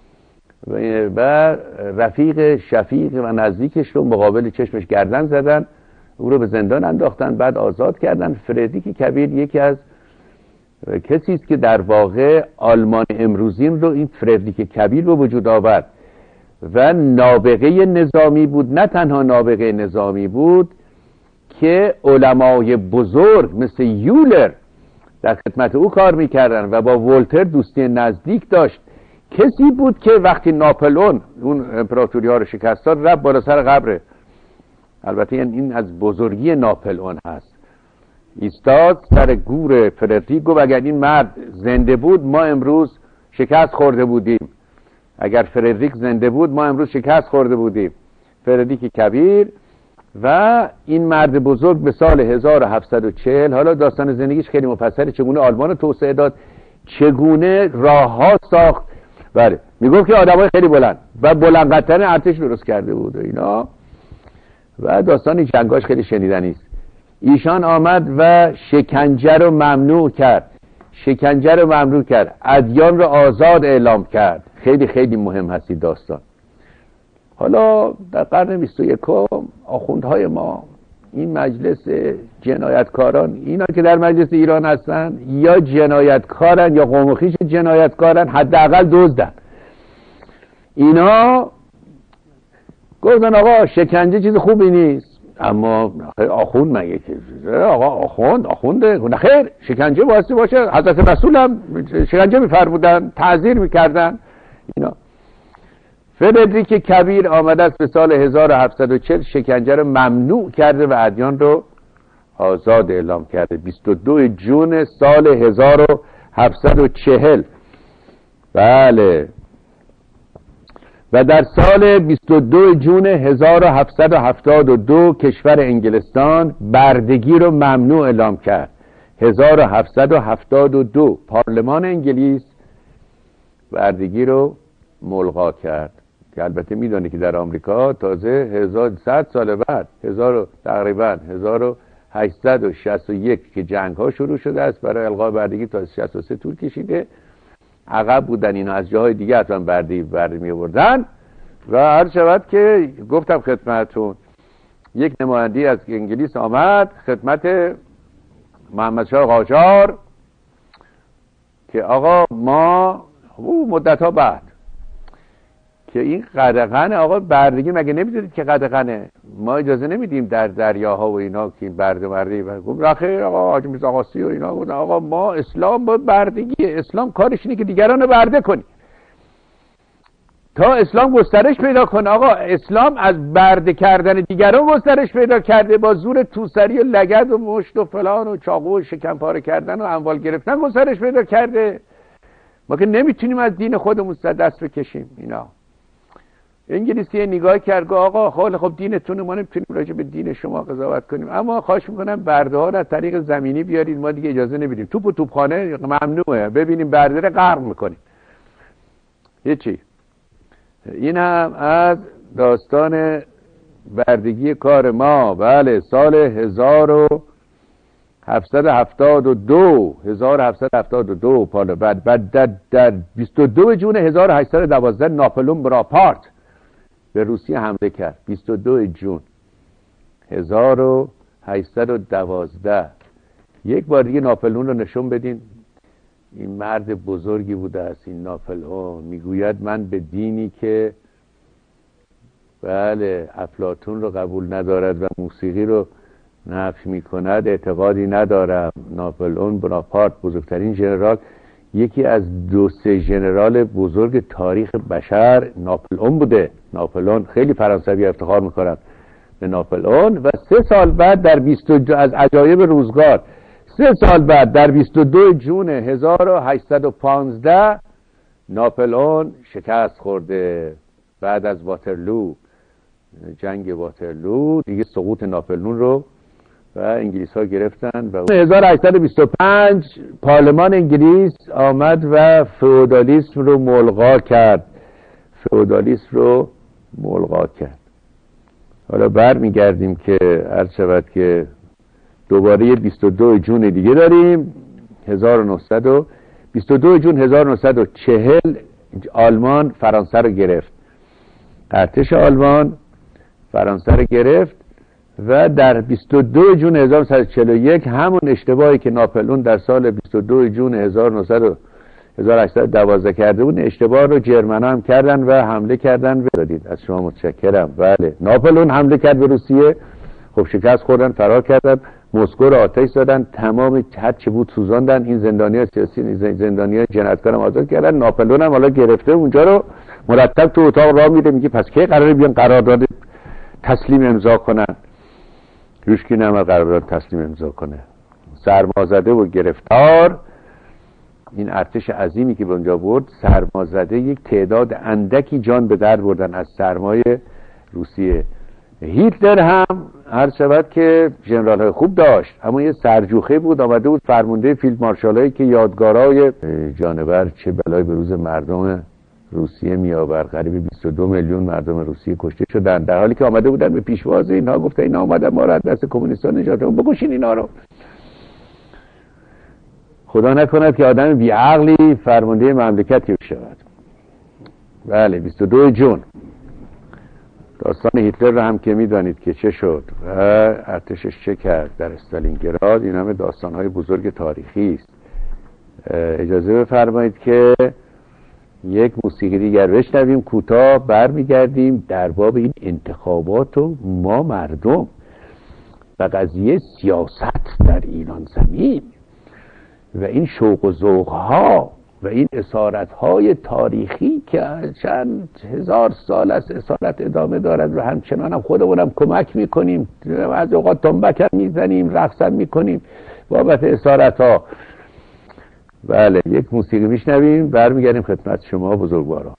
و رفیق شفیق و نزدیکش رو مقابل چشمش گردن زدن، او رو به زندان انداختن، بعد آزاد کردن. فردریک کبیر یکی از کسی است که در واقع آلمان امروزین رو این فردریک کبیر به وجود آورد و نابغه نظامی بود. نه تنها نابغه نظامی بود که علمای بزرگ مثل یولر در خدمت او کار میکردن و با ولتر دوستی نزدیک داشت. کسی بود که وقتی ناپلئون اون امپراتوری ها رو شکست داد رفت بالا سر قبره، البته این از بزرگی ناپلئون هست، ایستاد سر گور فردریک گفت اگر این مرد زنده بود ما امروز شکست خورده بودیم، اگر فردریک زنده بود ما امروز شکست خورده بودیم. فردریک کبیر و این مرد بزرگ به سال هزار و هفتصد و چهل، حالا داستان زندگیش خیلی مفصله، چگونه آلمان رو توسعه داد، چگونه راه ها ساخت. بله میگفت که آدمای خیلی بلند و بلند قدترین ارتش درست کرده بود و اینا، و داستان جنگاش خیلی شنیدنی است. ایشان آمد و شکنجه رو ممنوع کرد، شکنجه رو ممنوع کرد، ادیان رو آزاد اعلام کرد. خیلی خیلی مهم هستی داستان. حالا در قرن بیست و یکم آخوندهای ما، این مجلس جنایتکاران، اینا که در مجلس ایران هستن یا جنایتکارن یا قوم و خویش جنایتکارن، حداقل دزدن. اینا گفتن آقا شکنجه چیز خوبی نیست، اما آخوند مگه که آقا آخوند آخونده نه خیر، شکنجه واسه باشه. حضرت رسول هم شکنجه می‌فرمودن، تعزیر می‌کردن اینا. فردریک کبیر آمده است به سال هزار و هفتصد و چهل، شکنجه رو ممنوع کرده و ادیان رو آزاد اعلام کرده. بیست و دو جون سال هزار و هفتصد و چهل. بله. و در سال بیست و دو جون هزار و هفتصد و هفتاد و دو کشور انگلستان بردگی رو ممنوع اعلام کرد. هزار و هفتصد و هفتاد و دو پارلمان انگلیس بردگی رو ملغا کرد، که البته میدونی که در آمریکا تازه هزار و صد سال بعد، هزار تقریبا هزار و هشتصد و شصت و یک که جنگ ها شروع شده است، برای الغای بردگی تا شصت و سه طول کشیده. عقب بودن اینا، از جاهای دیگه حتما بردگی بردگی می آوردن. و هر شود که گفتم خدمتتون، یک نمایندی از انگلیس آمد خدمت محمد شاه قاجار که آقا ما او مدت ها بعد که این قدغن آقا بردگی مگه نمیدونید که قدغنه، ما اجازه نمیدیم در دریاها و اینا که این برده مردی و گفت خیر آقا حاج میرزا قاسی و اینا گفتن آقا ما اسلام با بردگی، اسلام کارش اینه که دیگران رو برده کنی تا اسلام گسترش پیدا کنه. آقا اسلام از برده کردن دیگران گسترش پیدا کرده، با زور توسری و لگد و مشت و فلان و چاقو و شکم پاره کردن و اموال گرفتن گسترش پیدا کرده. ما که نمیتونیم از دین خودمون دست بکشیم. اینا انگلیسی نگاه کرد گفت آقا خیلی خب دینتون، ما نمیتونیم راجع به دین شما قضاوت کنیم، اما خواهش میکنم برده ها رو از طریق زمینی بیارید، ما دیگه اجازه نمیدیم، توپ و توپخانه ممنوعه، ببینیم برده رو غرق میکنیم. هیچی. این هم از داستان بردگی کار ما. بله سال هزار و هفتصد و هفتاد و دو هزار و هفتصد و هفتاد و دو بعد بعد در, در بیست و دو جون هزار و هشتصد و دوازده ناپلئون بناپارت به روسیه حمله کرد. بیست و دو جون هزار و هشتصد و دوازده. یک بار دیگه ناپلئون رو نشون بدین. این مرد بزرگی بوده است این ناپلئون. میگوید من به دینی که بله افلاطون رو قبول ندارد و موسیقی رو نفی میکند اعتقادی ندارم. ناپلئون بناپارت بزرگترین ژنرال، یکی از دو سه ژنرال بزرگ تاریخ بشر ناپلئون بوده. ناپلئون خیلی فرانسوی افتخار میکنن به ناپلئون. و سه سال بعد در بیست و دو از عجایب روزگار، سه سال بعد در بیست و دو جون هزار و هشتصد و پانزده ناپلئون شکست خورده. بعد از واترلو، جنگ واترلو دیگه سقوط ناپلئون رو و انگلیس ها گرفتن. و هزار و هشتصد و بیست و پنج پارلمان انگلیس آمد و فئودالیسم رو ملغا کرد. فئودالیسم رو ملغا کرد. حالا برمیگردیم که عرض شود که دوباره بیست و دو جون دیگه داریم. هزار و نهصد و بیست و دو جون هزار و نهصد و چهل آلمان فرانسه رو گرفت. ارتش آلمان فرانسه رو گرفت و در بیست و دو جون هزار و نهصد و چهل و یک همون اشتباهی که ناپلئون در سال بیست و دو جون هزار و نهصد و هشتصد و دوازده کرده بود، اشتباه رو جرمن‌ها هم کردن و حمله کردن. بدادید از شما متشکرم. بله ناپلئون حمله کرد به روسیه، خب شکست خوردن، فرار کردن، مسکو رو آتش زدن، تمام هر چه بود سوزاندن. این زندانیان سیاسی، زندانیان جنایتکار هم آزاد کردن. ناپلئون هم حالا گرفته اونجا رو مرتب تو اتاق راه میره، میگه پس کی قراره بیان قرارداد تسلیم امضا کنن؟ هیچکی نمیاد قرارداد تسلیم امضا کنه. سرمازده و گرفتار این ارتش عظیمی که به اونجا برد، سرمازده یک تعداد اندکی جان به در بردن از سرمایه روسیه. هیتلر هم هر شود که ژنرال های خوب داشت، اما یه سرجوخه بود، آمده بود فرمانده فیلد مارشالایی که یادگارای جانور چه بلای به روز مردم روسیه میآور، قریب بیست و دو میلیون مردم روسیه کشته شدن، در حالی که آمده بودن به پیشواز اینها گفته اینا آمدن ما را دست کمونیستان نجات بدن، بکشین اینا رو. خدا نکند که آدم بیعقلی فرمانده مملکتی شود. بله، بیست و دو ژوئن داستان هیتلر رو هم که میدانید که چه شد و ارتشش چه کرد در استالینگراد، این همه داستان‌های بزرگ تاریخی است. اجازه بفرمایید که یک موسیقی دیگر بشنویم، کوتاه برمیگردیم در باب این انتخابات و ما مردم و قضیه سیاست در ایران زمین و این شوق و ذوق‌ها و این اسارت‌های تاریخی که چند هزار سال از اسارت ادامه دارد و همچنان هم خودمونم کمک میکنیم، از اوقات تنبک هم میزنیم، رقص هم میکنیم بابت اسارت‌ها. بله، یک موسیقی میشنویم، برمیگردیم خدمت شما بزرگواران.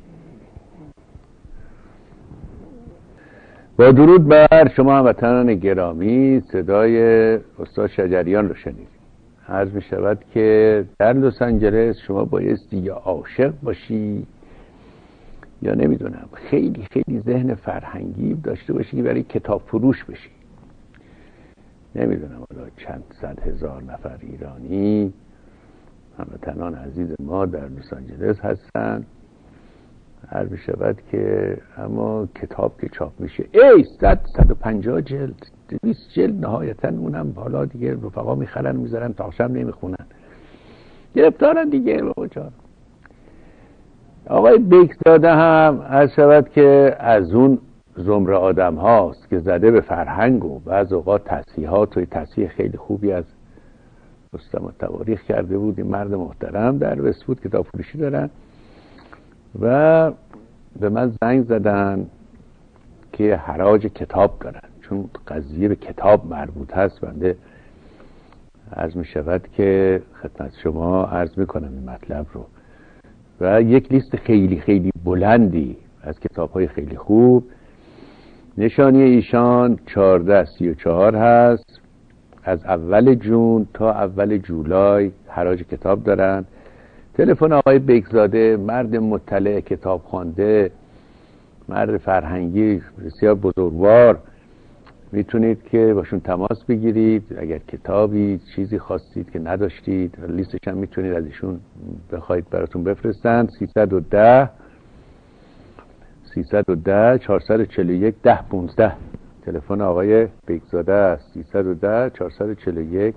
با درود بر شما هموطنان گرامی، صدای استاد شجریان رو شنیدیم. عرض می شود که در لس آنجلس شما بایستی یا عاشق باشی یا نمیدونم خیلی خیلی ذهن فرهنگی داشته باشی که برای کتاب فروش بشی. نمیدونم حالا چند صد هزار نفر ایرانی هموطنان عزیز ما در لس آنجلس هستن. عرض می شود که اما کتاب که چاپ میشه ای صد صد و پنجاه جلد دویست جلد نهایتا، اونم حالا دیگه رفقا میخرن میذارن تا شب نمیخونن، گرفتارن دیگه. بابا جان آقای بیکزاده هم عرض شود که از اون زمره آدم هاست که زده به فرهنگ و بعض اوقات تصحیحات و تصحیح خیلی خوبی از رستم التواریخ کرده بود. این مرد محترم در وست‌وود کتاب فروشی دارن و به من زنگ زدن که حراج کتاب دارن، چون قضیه به کتاب مربوط هست. بنده عرض می شود که خدمت شما عرض می کنم این مطلب رو و یک لیست خیلی خیلی بلندی از کتاب های خیلی خوب. نشانی ایشان چهارده سی و چهار هست. از اول جون تا اول جولای حراج کتاب دارن. تلفن آقای بیکزاده، مرد مطلع، کتاب خوانده، مرد فرهنگی بسیار بزرگوار، میتونید که باشون تماس بگیرید اگر کتابی چیزی خواستید که نداشتید. لیستش هم میتونید از ایشون بخواید براتون بفرستن. سیصد و ده سیصد و ده چهارصد و چهل و یک ده پانزده تلفن آقای بیکزاده است. سیصد و ده چهارصد و چهل و یک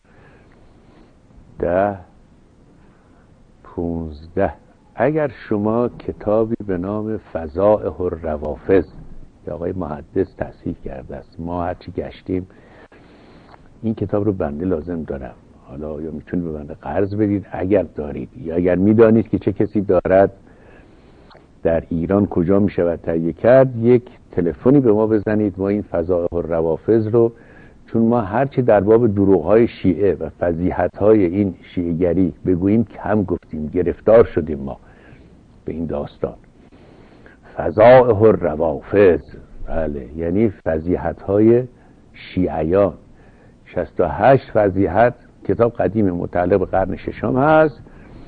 ده پانزده. اگر شما کتابی به نام فضائح الروافض که آقای محدث تصحیح کرده است، ما هرچی گشتیم این کتاب رو بنده لازم دارم، حالا یا میتونید به بنده قرض بدید اگر دارید، یا اگر میدانید که چه کسی دارد در ایران کجا میشود تهیه کرد، یک تلفنی به ما بزنید. ما این فضائح الروافض رو، چون ما هرچی در باب دروغ‌های شیعه و فضیحت‌های این شیعه‌گری بگوییم کم گفتیم، گرفتار شدیم ما به این داستان. فضائح الروافض، بله، یعنی فضیحت‌های شیعیان. شصت و هشت فضیحت، کتاب قدیم متعلق به قرن ششم هست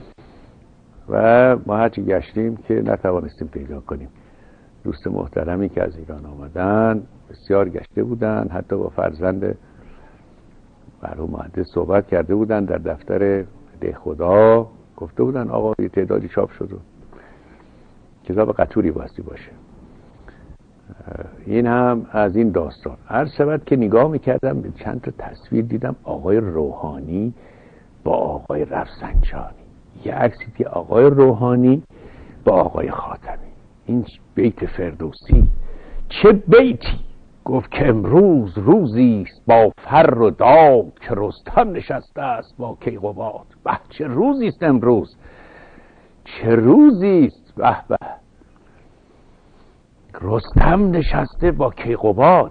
و ما هرچی گشتیم که نتوانستیم پیدا کنیم. دوست محترمی که از ایران آمدن بسیار گشته بودن، حتی با فرزند مرحوم مهندس صحبت کرده بودن در دفتر ده خدا، گفته بودن آقا یه تعدادی چاپ شد و کتاب قطوری باستی باشه. این هم از این داستان. عرض شود که نگاه میکردم به چند تا تصویر دیدم آقای روحانی با آقای رفسنجانی، یه عکسی که آقای روحانی با آقای خاتمی. این بیت فردوسی چه بیتی، گفت که امروز روزی است با فر و دام که رستم نشسته است با کیقباد. به چه روزی است امروز، چه روزی است، به به، رستم نشسته با کیقباد.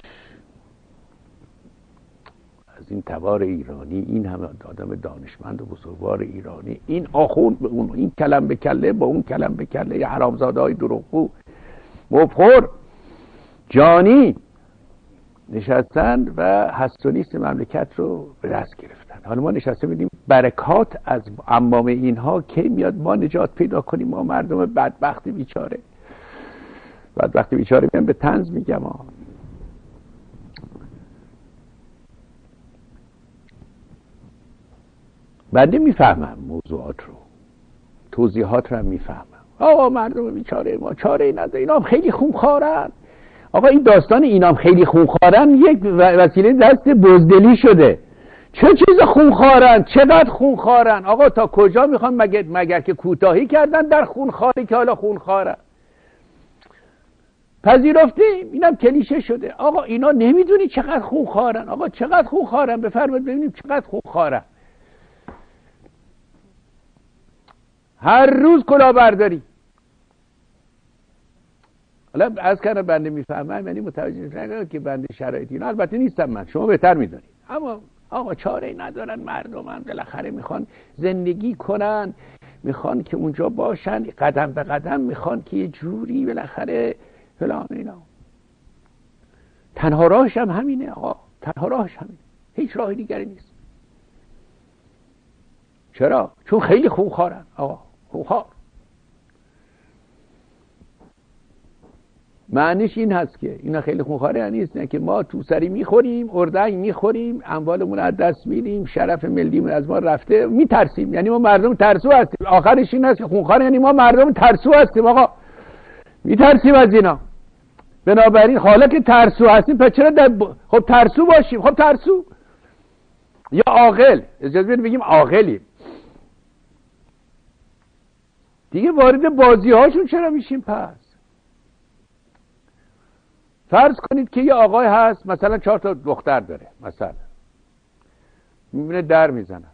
از این تبار ایرانی، این همه آدم دانشمند و بزرگوار ایرانی، این آخوند به اون، این کلم به کله با اون کلم به کله، یه حرامزاده های دروغگو مفخور جانی نشستن و هست و نیست مملکت رو به دست گرفتن. حالا ما نشسته میدیم برکات از عمام اینها کی میاد ما نجات پیدا کنیم، ما مردم بدبخت بیچاره بدبخت بیچاره میان به طنز میگم ها. بنده میفهمم موضوعات رو، توضیحات رو هم میفهمم. آقا مردم بیچاره ما چاره ای نداره، اینا هم خیلی خونخوارن. آقا این داستان اینا هم خیلی خونخوارن یک وسیله دست بزدلی شده. چه چیز خونخوارن؟ چقدر خونخوارن؟ آقا تا کجا میخوان مگر, مگر که کوتاهی کردن در خونخواری که حالا خونخوارن؟ پذیرفتیم، اینم کلیشه شده. آقا اینا نمیدونی چقدر خونخوارن. آقا چقدر خونخوارن؟ بفرمایید ببینیم چقدر خونخوارن. هر روز کلاهبرداری. حالا از کردم بنده میفهمم، یعنی متوجه میشم که بنده شرایطی اینا البته نیستم من، شما بهتر میدونید. اما آقا چاره ای ندارن، مردم هم بالاخره میخوان زندگی کنن، میخوان که اونجا باشن، قدم به قدم میخوان که یه جوری بالاخره فلان اینا. تنها راهش هم همینه آقا، تنها راهش همینه، هیچ راه دیگری نیست. چرا؟ چون خیلی خونخوارن آقا، خونخوار. معنیش این هست که اینا خیلی خونخواره، یعنی نیست نه که ما تو سری میخوریم، اردنگ میخوریم، اموالمون از دست میدیم، شرف ملیمون از ما رفته، میترسیم. یعنی ما مردم ترسو هستیم. آخرش این هست که خونخوار یعنی ما مردم ترسو هستیم آقا، میترسیم از اینا. بنابراین حالا که ترسو هستیم پس چرا در ب... خب ترسو باشیم. خب ترسو یا عاقل، اجازه بدید بگیم عاقلیم دیگه، وارد بازی هاشون چرا میشیم؟ پس فرض کنید که یه آقای هست مثلا چهار تا دختر داره، مثلا میبینه در میزنن،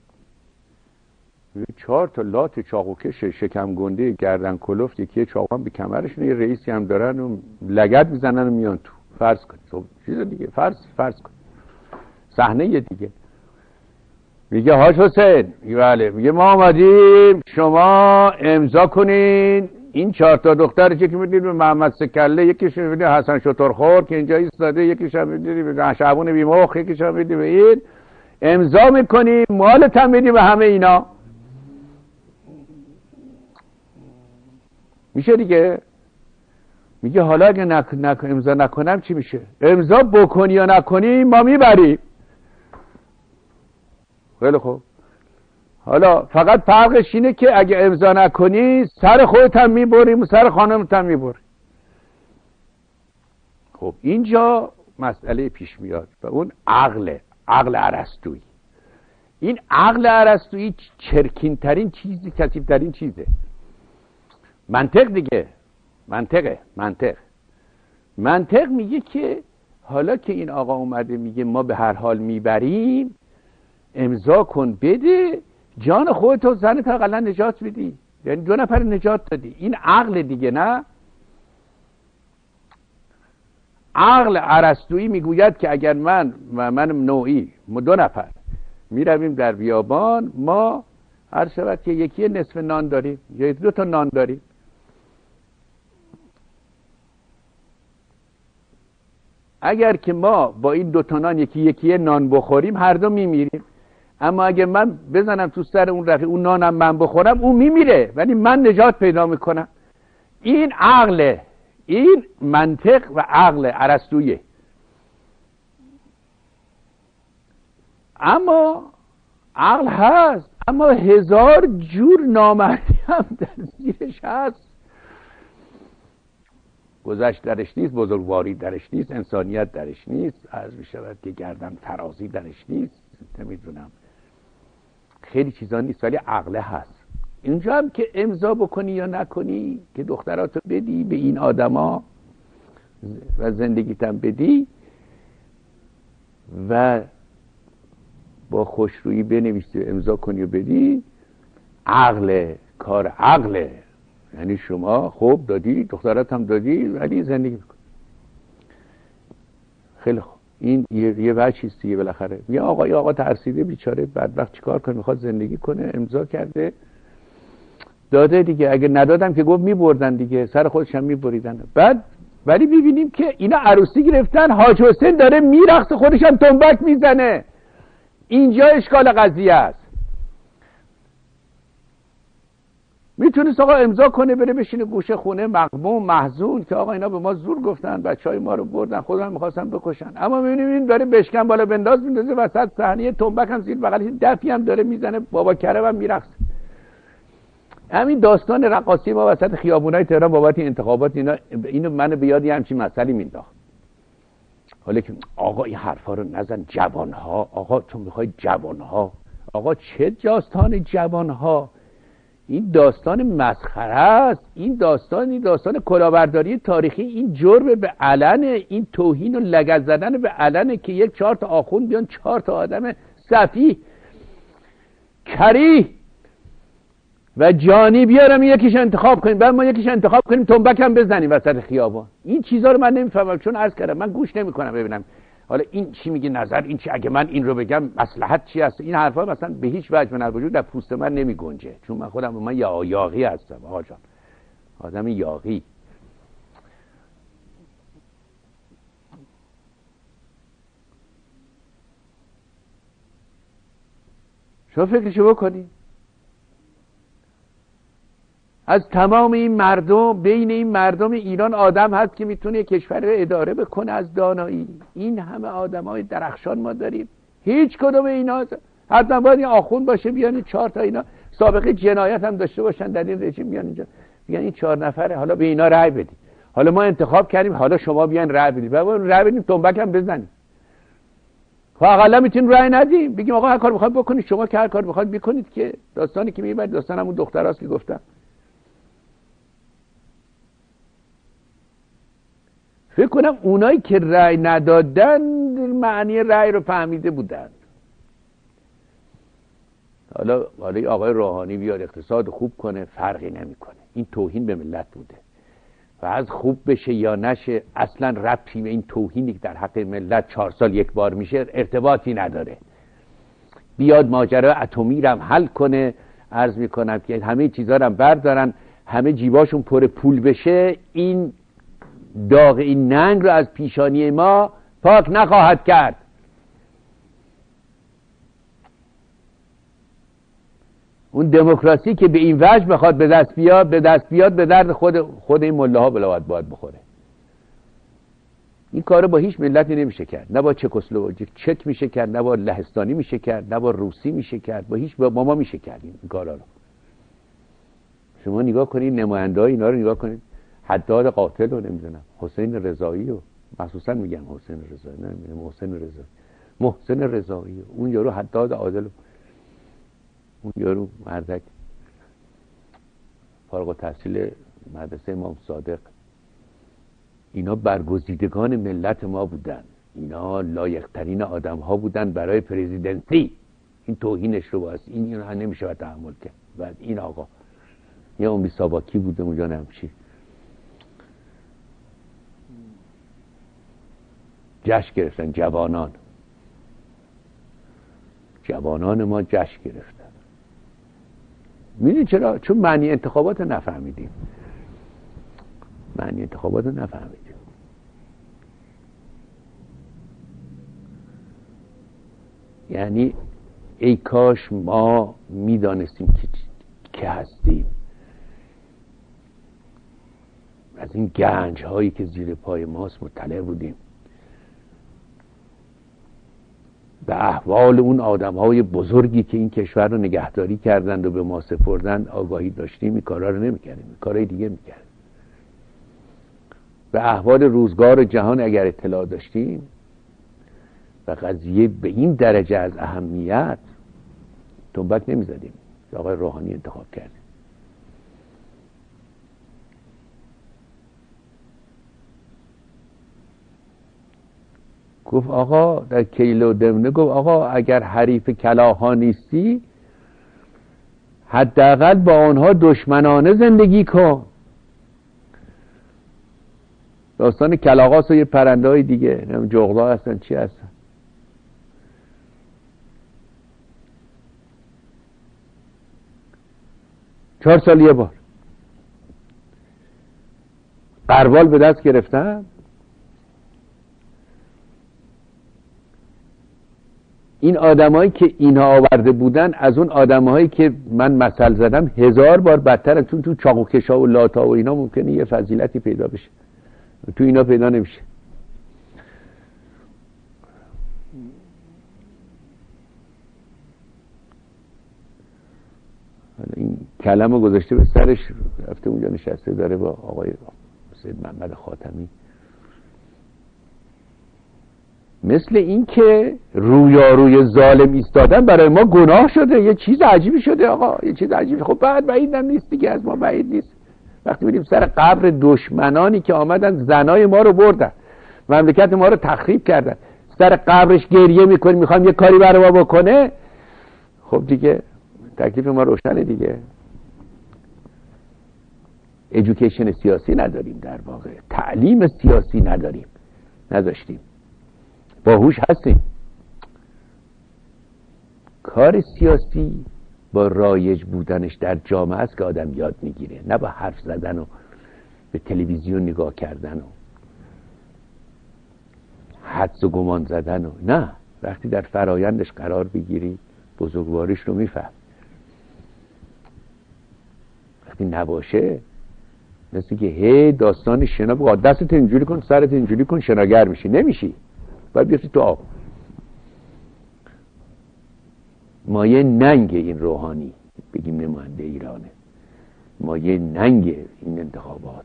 چهار تا لات چاقوکش شکم گنده گردن کلفت، یکی چاقو هم به کمرشون، یه رئیسی هم دارن و لگد میزنن و میان تو. فرض کنید خب چیز دیگه، فرض فرض کنید صحنه یه دیگه. میگه حاج حسین، بله، میگه ما آمدیم شما امضا کنین این چهار تا دختر که میدید به محمد سکله، یکیش میدید حسن شترخور که اینجا ایستاده، یکیش هم میدید به شعبون بیمخ، یکیش هم میدید به این، امضا میکنیم، مالت هم میدید به همه اینا. میشه دیگه؟ میگه حالا اگه نک... نک... امضا نکنم چی میشه؟ امضا بکنی یا نکنی ما میبریم. خیلی خوب، حالا فقط فرقش اینه که اگه امضا نکنی سر خودت هم میبریم و سر خانمت هم میبریم. خب اینجا مسئله پیش میاد و اون عقل عقل ارسطویی. این عقل ارسطویی چرکین ترین چیزی، کثیف ترین چیزه. منطق دیگه، منطقه منطق منطق میگه که حالا که این آقا اومده میگه ما به هر حال میبریم، امضا کن بده، جان خودت و زنت حداقل نجات بدی، یعنی دو نفر نجات دادی. این عقل دیگه، نه؟ عقل ارسطویی میگوید که اگر من و من نوعی ما دو نفر میرویم در بیابان، ما هر شود که یکی نصف نان داریم یا دو تا نان داریم، اگر که ما با این دو تا نان یکی یکی نان بخوریم هر دو میمیریم. اما اگر من بزنم تو سر اون رفیق، اون نانم من بخورم، اون میمیره ولی من نجات پیدا میکنم. این عقله، این منطق و عقل ارسطویی. اما عقل هست، اما هزار جور نامردی هم در زیرش هست. گذشت درش نیست، بزرگواری درش نیست، انسانیت درش نیست، عرض می شود که گردن فرازی درش نیست، نمیدونم خیلی چیزا نیست، ولی عقله هست. اینجا هم که امضا بکنی یا نکنی، که دختراتو بدی به این آدما و زندگیتم بدی و با خوشرویی بنویسی امضا کنی و بدی، عقله، کار عقله. یعنی شما خوب دادی، دخترات هم دادی، ولی زندگی بکن. خیلی خوب، این یه, یه وجهیست دیگه. بالاخره یه آقای آقا ترسیده بیچاره بدبخت چیکار کنه، میخواد زندگی کنه، امضا کرده داده دیگه. اگه ندادم که گفت میبردن دیگه، سر خودش هم میبریدن. بعد ولی ببینیم که اینا عروسی گرفتن، حاج حسین داره میرقصه، خودش هم تنبک میزنه. اینجا اشکال قضیه است. میتونست آقا امضا کنه بره بشینه گوشه خونه مغموم محزون که آقا اینا به ما زور گفتن، بچهای ما رو بردن، خودم میخواستن بکشن. اما میبینیم این داره بشکن بالا بنداز میندازه وسط صحنه، تنبک هم زیر بغلش دفی هم داره میزنه، بابا کرم هم میرقصه. همین داستان رقاصی ما وسط خیابونای تهران بابت انتخابات اینا، اینو منو به یاد همچین مسئله مینداخت. حالا که آقا این حرفا رو نزن، جوانها، آقا تو میخوای جوانها، آقا چه داستان جوانها؟ این داستان مسخره است. این داستان این داستان کلاهبرداری تاریخی، این جرم به علن، این توهین و لگد زدن به علنه که یک چهار تا آخوند بیان چهار تا آدم سفیه کریه و جانی بیارم یکیش انتخاب کنیم، بعد ما یکیش انتخاب کنیم تنبک هم بزنیم وسط خیابان. این چیزا رو من نمیفهمم، چون عرض کردم من گوش نمیکنم ببینم حالا این چی میگه نظر این چی، اگه من این رو بگم مصلحت چی هست. این حرفا مثلا به هیچ وجه من وجود در پوست من نمی گنجه، چون من خودم من یا یاغی هستم آقا جان، آدم یاغی. شما فکرشو بکنی از تمام این مردم، بین این مردم ایران آدم هست که میتونه کشور رو اداره بکنه از دانایی. این همه آدمای درخشان ما داریم، هیچ کدوم اینا حتما باید این آخوند باشه بیان چهار تا اینا سابقه جنایت هم داشته باشن در این رژیم، بیان اینجا بیان این چهار نفره حالا به اینا رأی بدیم، حالا ما انتخاب کردیم حالا شما بیان رأی بدید، بابا رأی بدیم تنبک هم بزنیم. خب اقلا میتونیم رأی ندیم، بگیم آقا هر کار بخواید بکنید، شما که هر کار بخواید بکنید. که داستانی که میبرید داستان همون دختراست که گفتم. فکر کنم اونایی که رأی ندادن معنی رأی رو فهمیده بودن. حالا حالا آقای روحانی بیاد اقتصاد خوب کنه فرقی نمیکنه، این توهین به ملت بوده و از خوب بشه یا نشه اصلا ربطی به این توهینی که در حق ملت چهار سال یک بار میشه ارتباطی نداره. بیاد ماجرا اتمی رو هم حل کنه، عرض میکنم که همه چیزا رو هم بردارن، همه جیباشون پر پول بشه، این داغ این ننگ رو از پیشانی ما پاک نخواهد کرد. اون دموکراسی که به این وجه بخواد به دست بیاد به دست بیاد به درد خود خود این ملاها بلاوت باید بخوره. این کارو با هیچ ملتی نمیشه کرد، نه با چکسلواکی چک میشه کرد، نه با لهستانی میشه کرد، نه با روسی میشه کرد، با هیچ با ما میشه کرد این کارا رو. شما نگاه کنید نماینده‌های اینا رو نگاه کنید، حداد قاتل رو نمیدونم حسین رضایی رو، مخصوصا میگم حسین رضایی، نمیدونم محسن رضایی، محسن رضایی، اون یارو حداد عادل، اون یارو مردک فارغ التحصیل مدرسه امام صادق، اینا برگزیدگان ملت ما بودن، اینا لایق‌ترین آدم ها بودن برای پرزیدنسی. این توهینش رو باید این اینا نمیشه باید تحمل کرد. بعد این آقا یه امی ساواکی بوده اونجا نمچی جشن گرفتن، جوانان جوانان ما جشن گرفتن. میدونی چرا؟ چون معنی انتخابات نفهمیدیم، معنی انتخابات نفهمیدیم. یعنی ای کاش ما میدانستیم که که هستیم، از این گنج هایی که زیر پای ماست مطلع بودیم، به احوال اون آدم های بزرگی که این کشور رو نگهداری کردند و به ما سپردند آگاهی داشتیم، این کارا رو نمی‌کردیم، کارهای دیگه می‌کردیم. به احوال روزگار جهان اگر اطلاع داشتیم و قضیه به این درجه از اهمیت، تنبک نمی‌زدیم که آقای روحانی انتخاب کردیم. گفت آقا در کیلو دمنه، گفت آقا اگر حریف کلاها نیستی حداقل با آنها دشمنانه زندگی کن. داستان کلاغاست و یه پرنده های دیگه، نمیم جغلا هستن چی هستن. چهار سال یه بار غربال به دست گرفتن. این آدمایی که اینها آورده بودن از اون آدمایی که من مثل زدم هزار بار بدترن، چون تو چاقوکشا و لاتا و اینا ممکنه یه فضیلتی پیدا بشه، تو اینا پیدا نمیشه. این کلمو گذاشته به سرش، رفته اونجا نشسته داره با آقای سید محمد خاتمی. مثل این که رویاروی ظالم ایستادن برای ما گناه شده، یه چیز عجیبی شده آقا، یه چیز عجیبی. خب بعد بعید هم نیست دیگه، از ما بعید نیست. وقتی میریم سر قبر دشمنانی که آمدن زنای ما رو بردن، مملکت ما رو تخریب کردن، سر قبرش گریه میکنیم میخوایم یه کاری برای ما بکنه، خب دیگه تکلیف ما روشنه دیگه. ایژوکیشن سیاسی نداریم، در واقع تعلیم سیاسی نداریم، نداشتیم. باهوش هستیم. کار سیاسی با رایج بودنش در جامعه است که آدم یاد میگیره، نه با حرف زدن و به تلویزیون نگاه کردن و حدس و گمان زدن و نه. وقتی در فرایندش قرار بگیری بزرگواریش رو میفهم. وقتی نباشه مثل که هی داستان شنا بگاه دستت اینجوری کن سرت اینجوری کن شناگر میشی، نمیشی، باید بیفتی تو آب. مایه ننگ این روحانی بگیم نماینده ایرانه، مایه ننگ این انتخابات.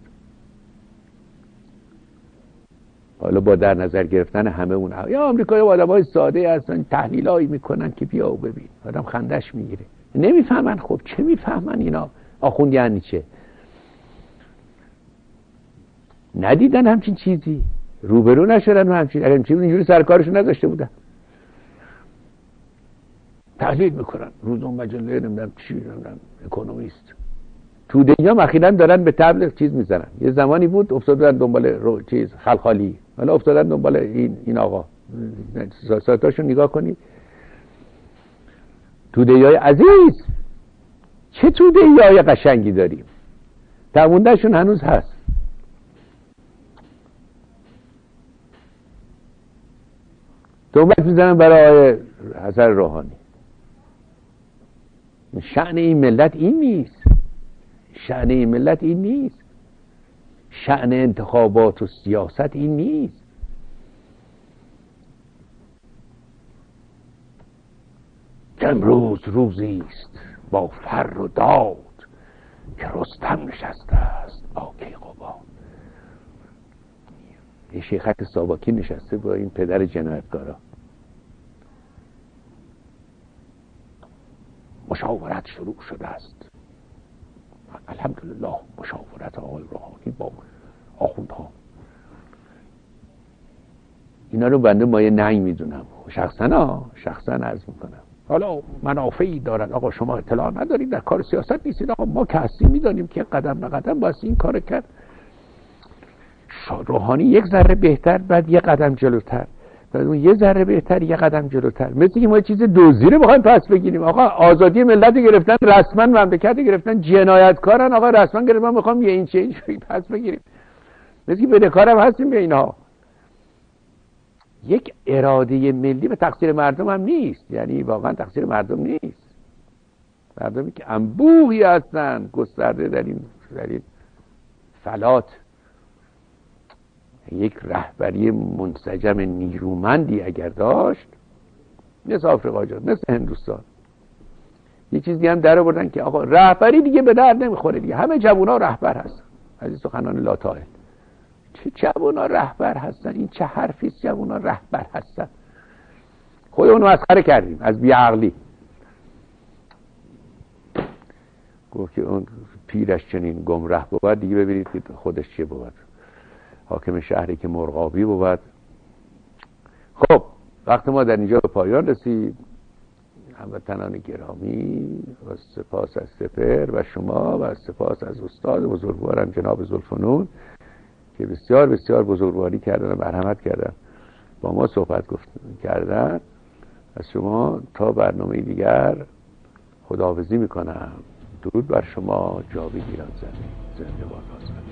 حالا با در نظر گرفتن همه اون یا آمریکایی و آدم های ساده هستن تحلیل هایی میکنن که بیا و ببین، آدم خندش میگیره. نمیفهمن. خب چه میفهمن اینا؟ آخوند یعنی چه؟ ندیدن همچین چیزی، روبرو نشدن و همچین اگر همچین اینجوری سرکارشون نداشته بودن. تحلیل میکنن روزنامه مجله نمیدونم چی نمیدونم اکونومیست. تو دنیا اخیراً دارن به تبل چیز میزنن. یه زمانی بود افتادن دنبال رو چیز خلخالی، حالا افتادن دنبال این این آقا. سایتاشون نگاه کنید. تو دنیای عزیز چه تو دنیای قشنگی داریم، تموندهشون هنوز هست. توبت میزنن برای آقای حسن روحانی. شأن این ملت این نیست، شأن این ملت این نیست، شأن انتخابات و سیاست این نیست. امروز روزی است با فر و داد که رستم نشسته است با کیقباد. یه شیخک ساواکی نشسته با این پدر جنایتکارا. مشاورت شروع شده است. الحمدلله مشاورت آقای روحانی با آخوندها. اینا رو بنده مایه ننگ میدونم شخصا ها شخصا عرض میکنم. حالا منافعی دارن آقا، شما اطلاع ندارید، در کار سیاست نیستید آقا، ما که هستیم میدانیم که قدم به قدم باید این کار کرد. روحانی یک ذره بهتر، بعد یک قدم جلوتر، بعد اون یه ذره بهتر یک قدم جلوتر. مثل که ما چیز دزدی رو بخوایم پس بگیریم. آقا آزادی ملت گرفتن، رسما مملکت گرفتن، جنایتکارن آقا، رسما گرفتن، ما میخوام یه این چه این پس بگیریم. مثل که بدهکارم هستیم به اینها. یک اراده ملی به تقصیر مردم هم نیست، یعنی واقعا تقصیر مردم نیست. مردمی که انبوهی هستن گسترده در این در این فلات، یک رهبری منسجم نیرومندی اگر داشت، مثل آفریقا جان، مثل هندوستان، یه چیزی هم در آوردن که آقا رهبری دیگه به درد نمیخوره دیگه، همه جوونا رهبر هستن. از این سخنان لاتائل، چه جوونا رهبر هستن؟ این چه حرفی است جوونا رهبر هستن؟ خودمون مسخره کردیم از بیعقلی. گفت که اون پیرش چنین گمراه بود، دیگه ببینید که خودش چه بود. حاکم شهری که مرغابی بود. خب وقت ما در اینجا به پایان رسید. هموطنان گرامی، و سپاس از سپر و شما و سپاس از استاد بزرگوارم جناب ذوالفنون که بسیار بسیار بزرگواری کردن و مرحمت کردن، با ما صحبت گفت کردن. از شما تا برنامه دیگر خداحافظی میکنم. درود بر شما. جاوید ایران زمین. زنده باد آزاد.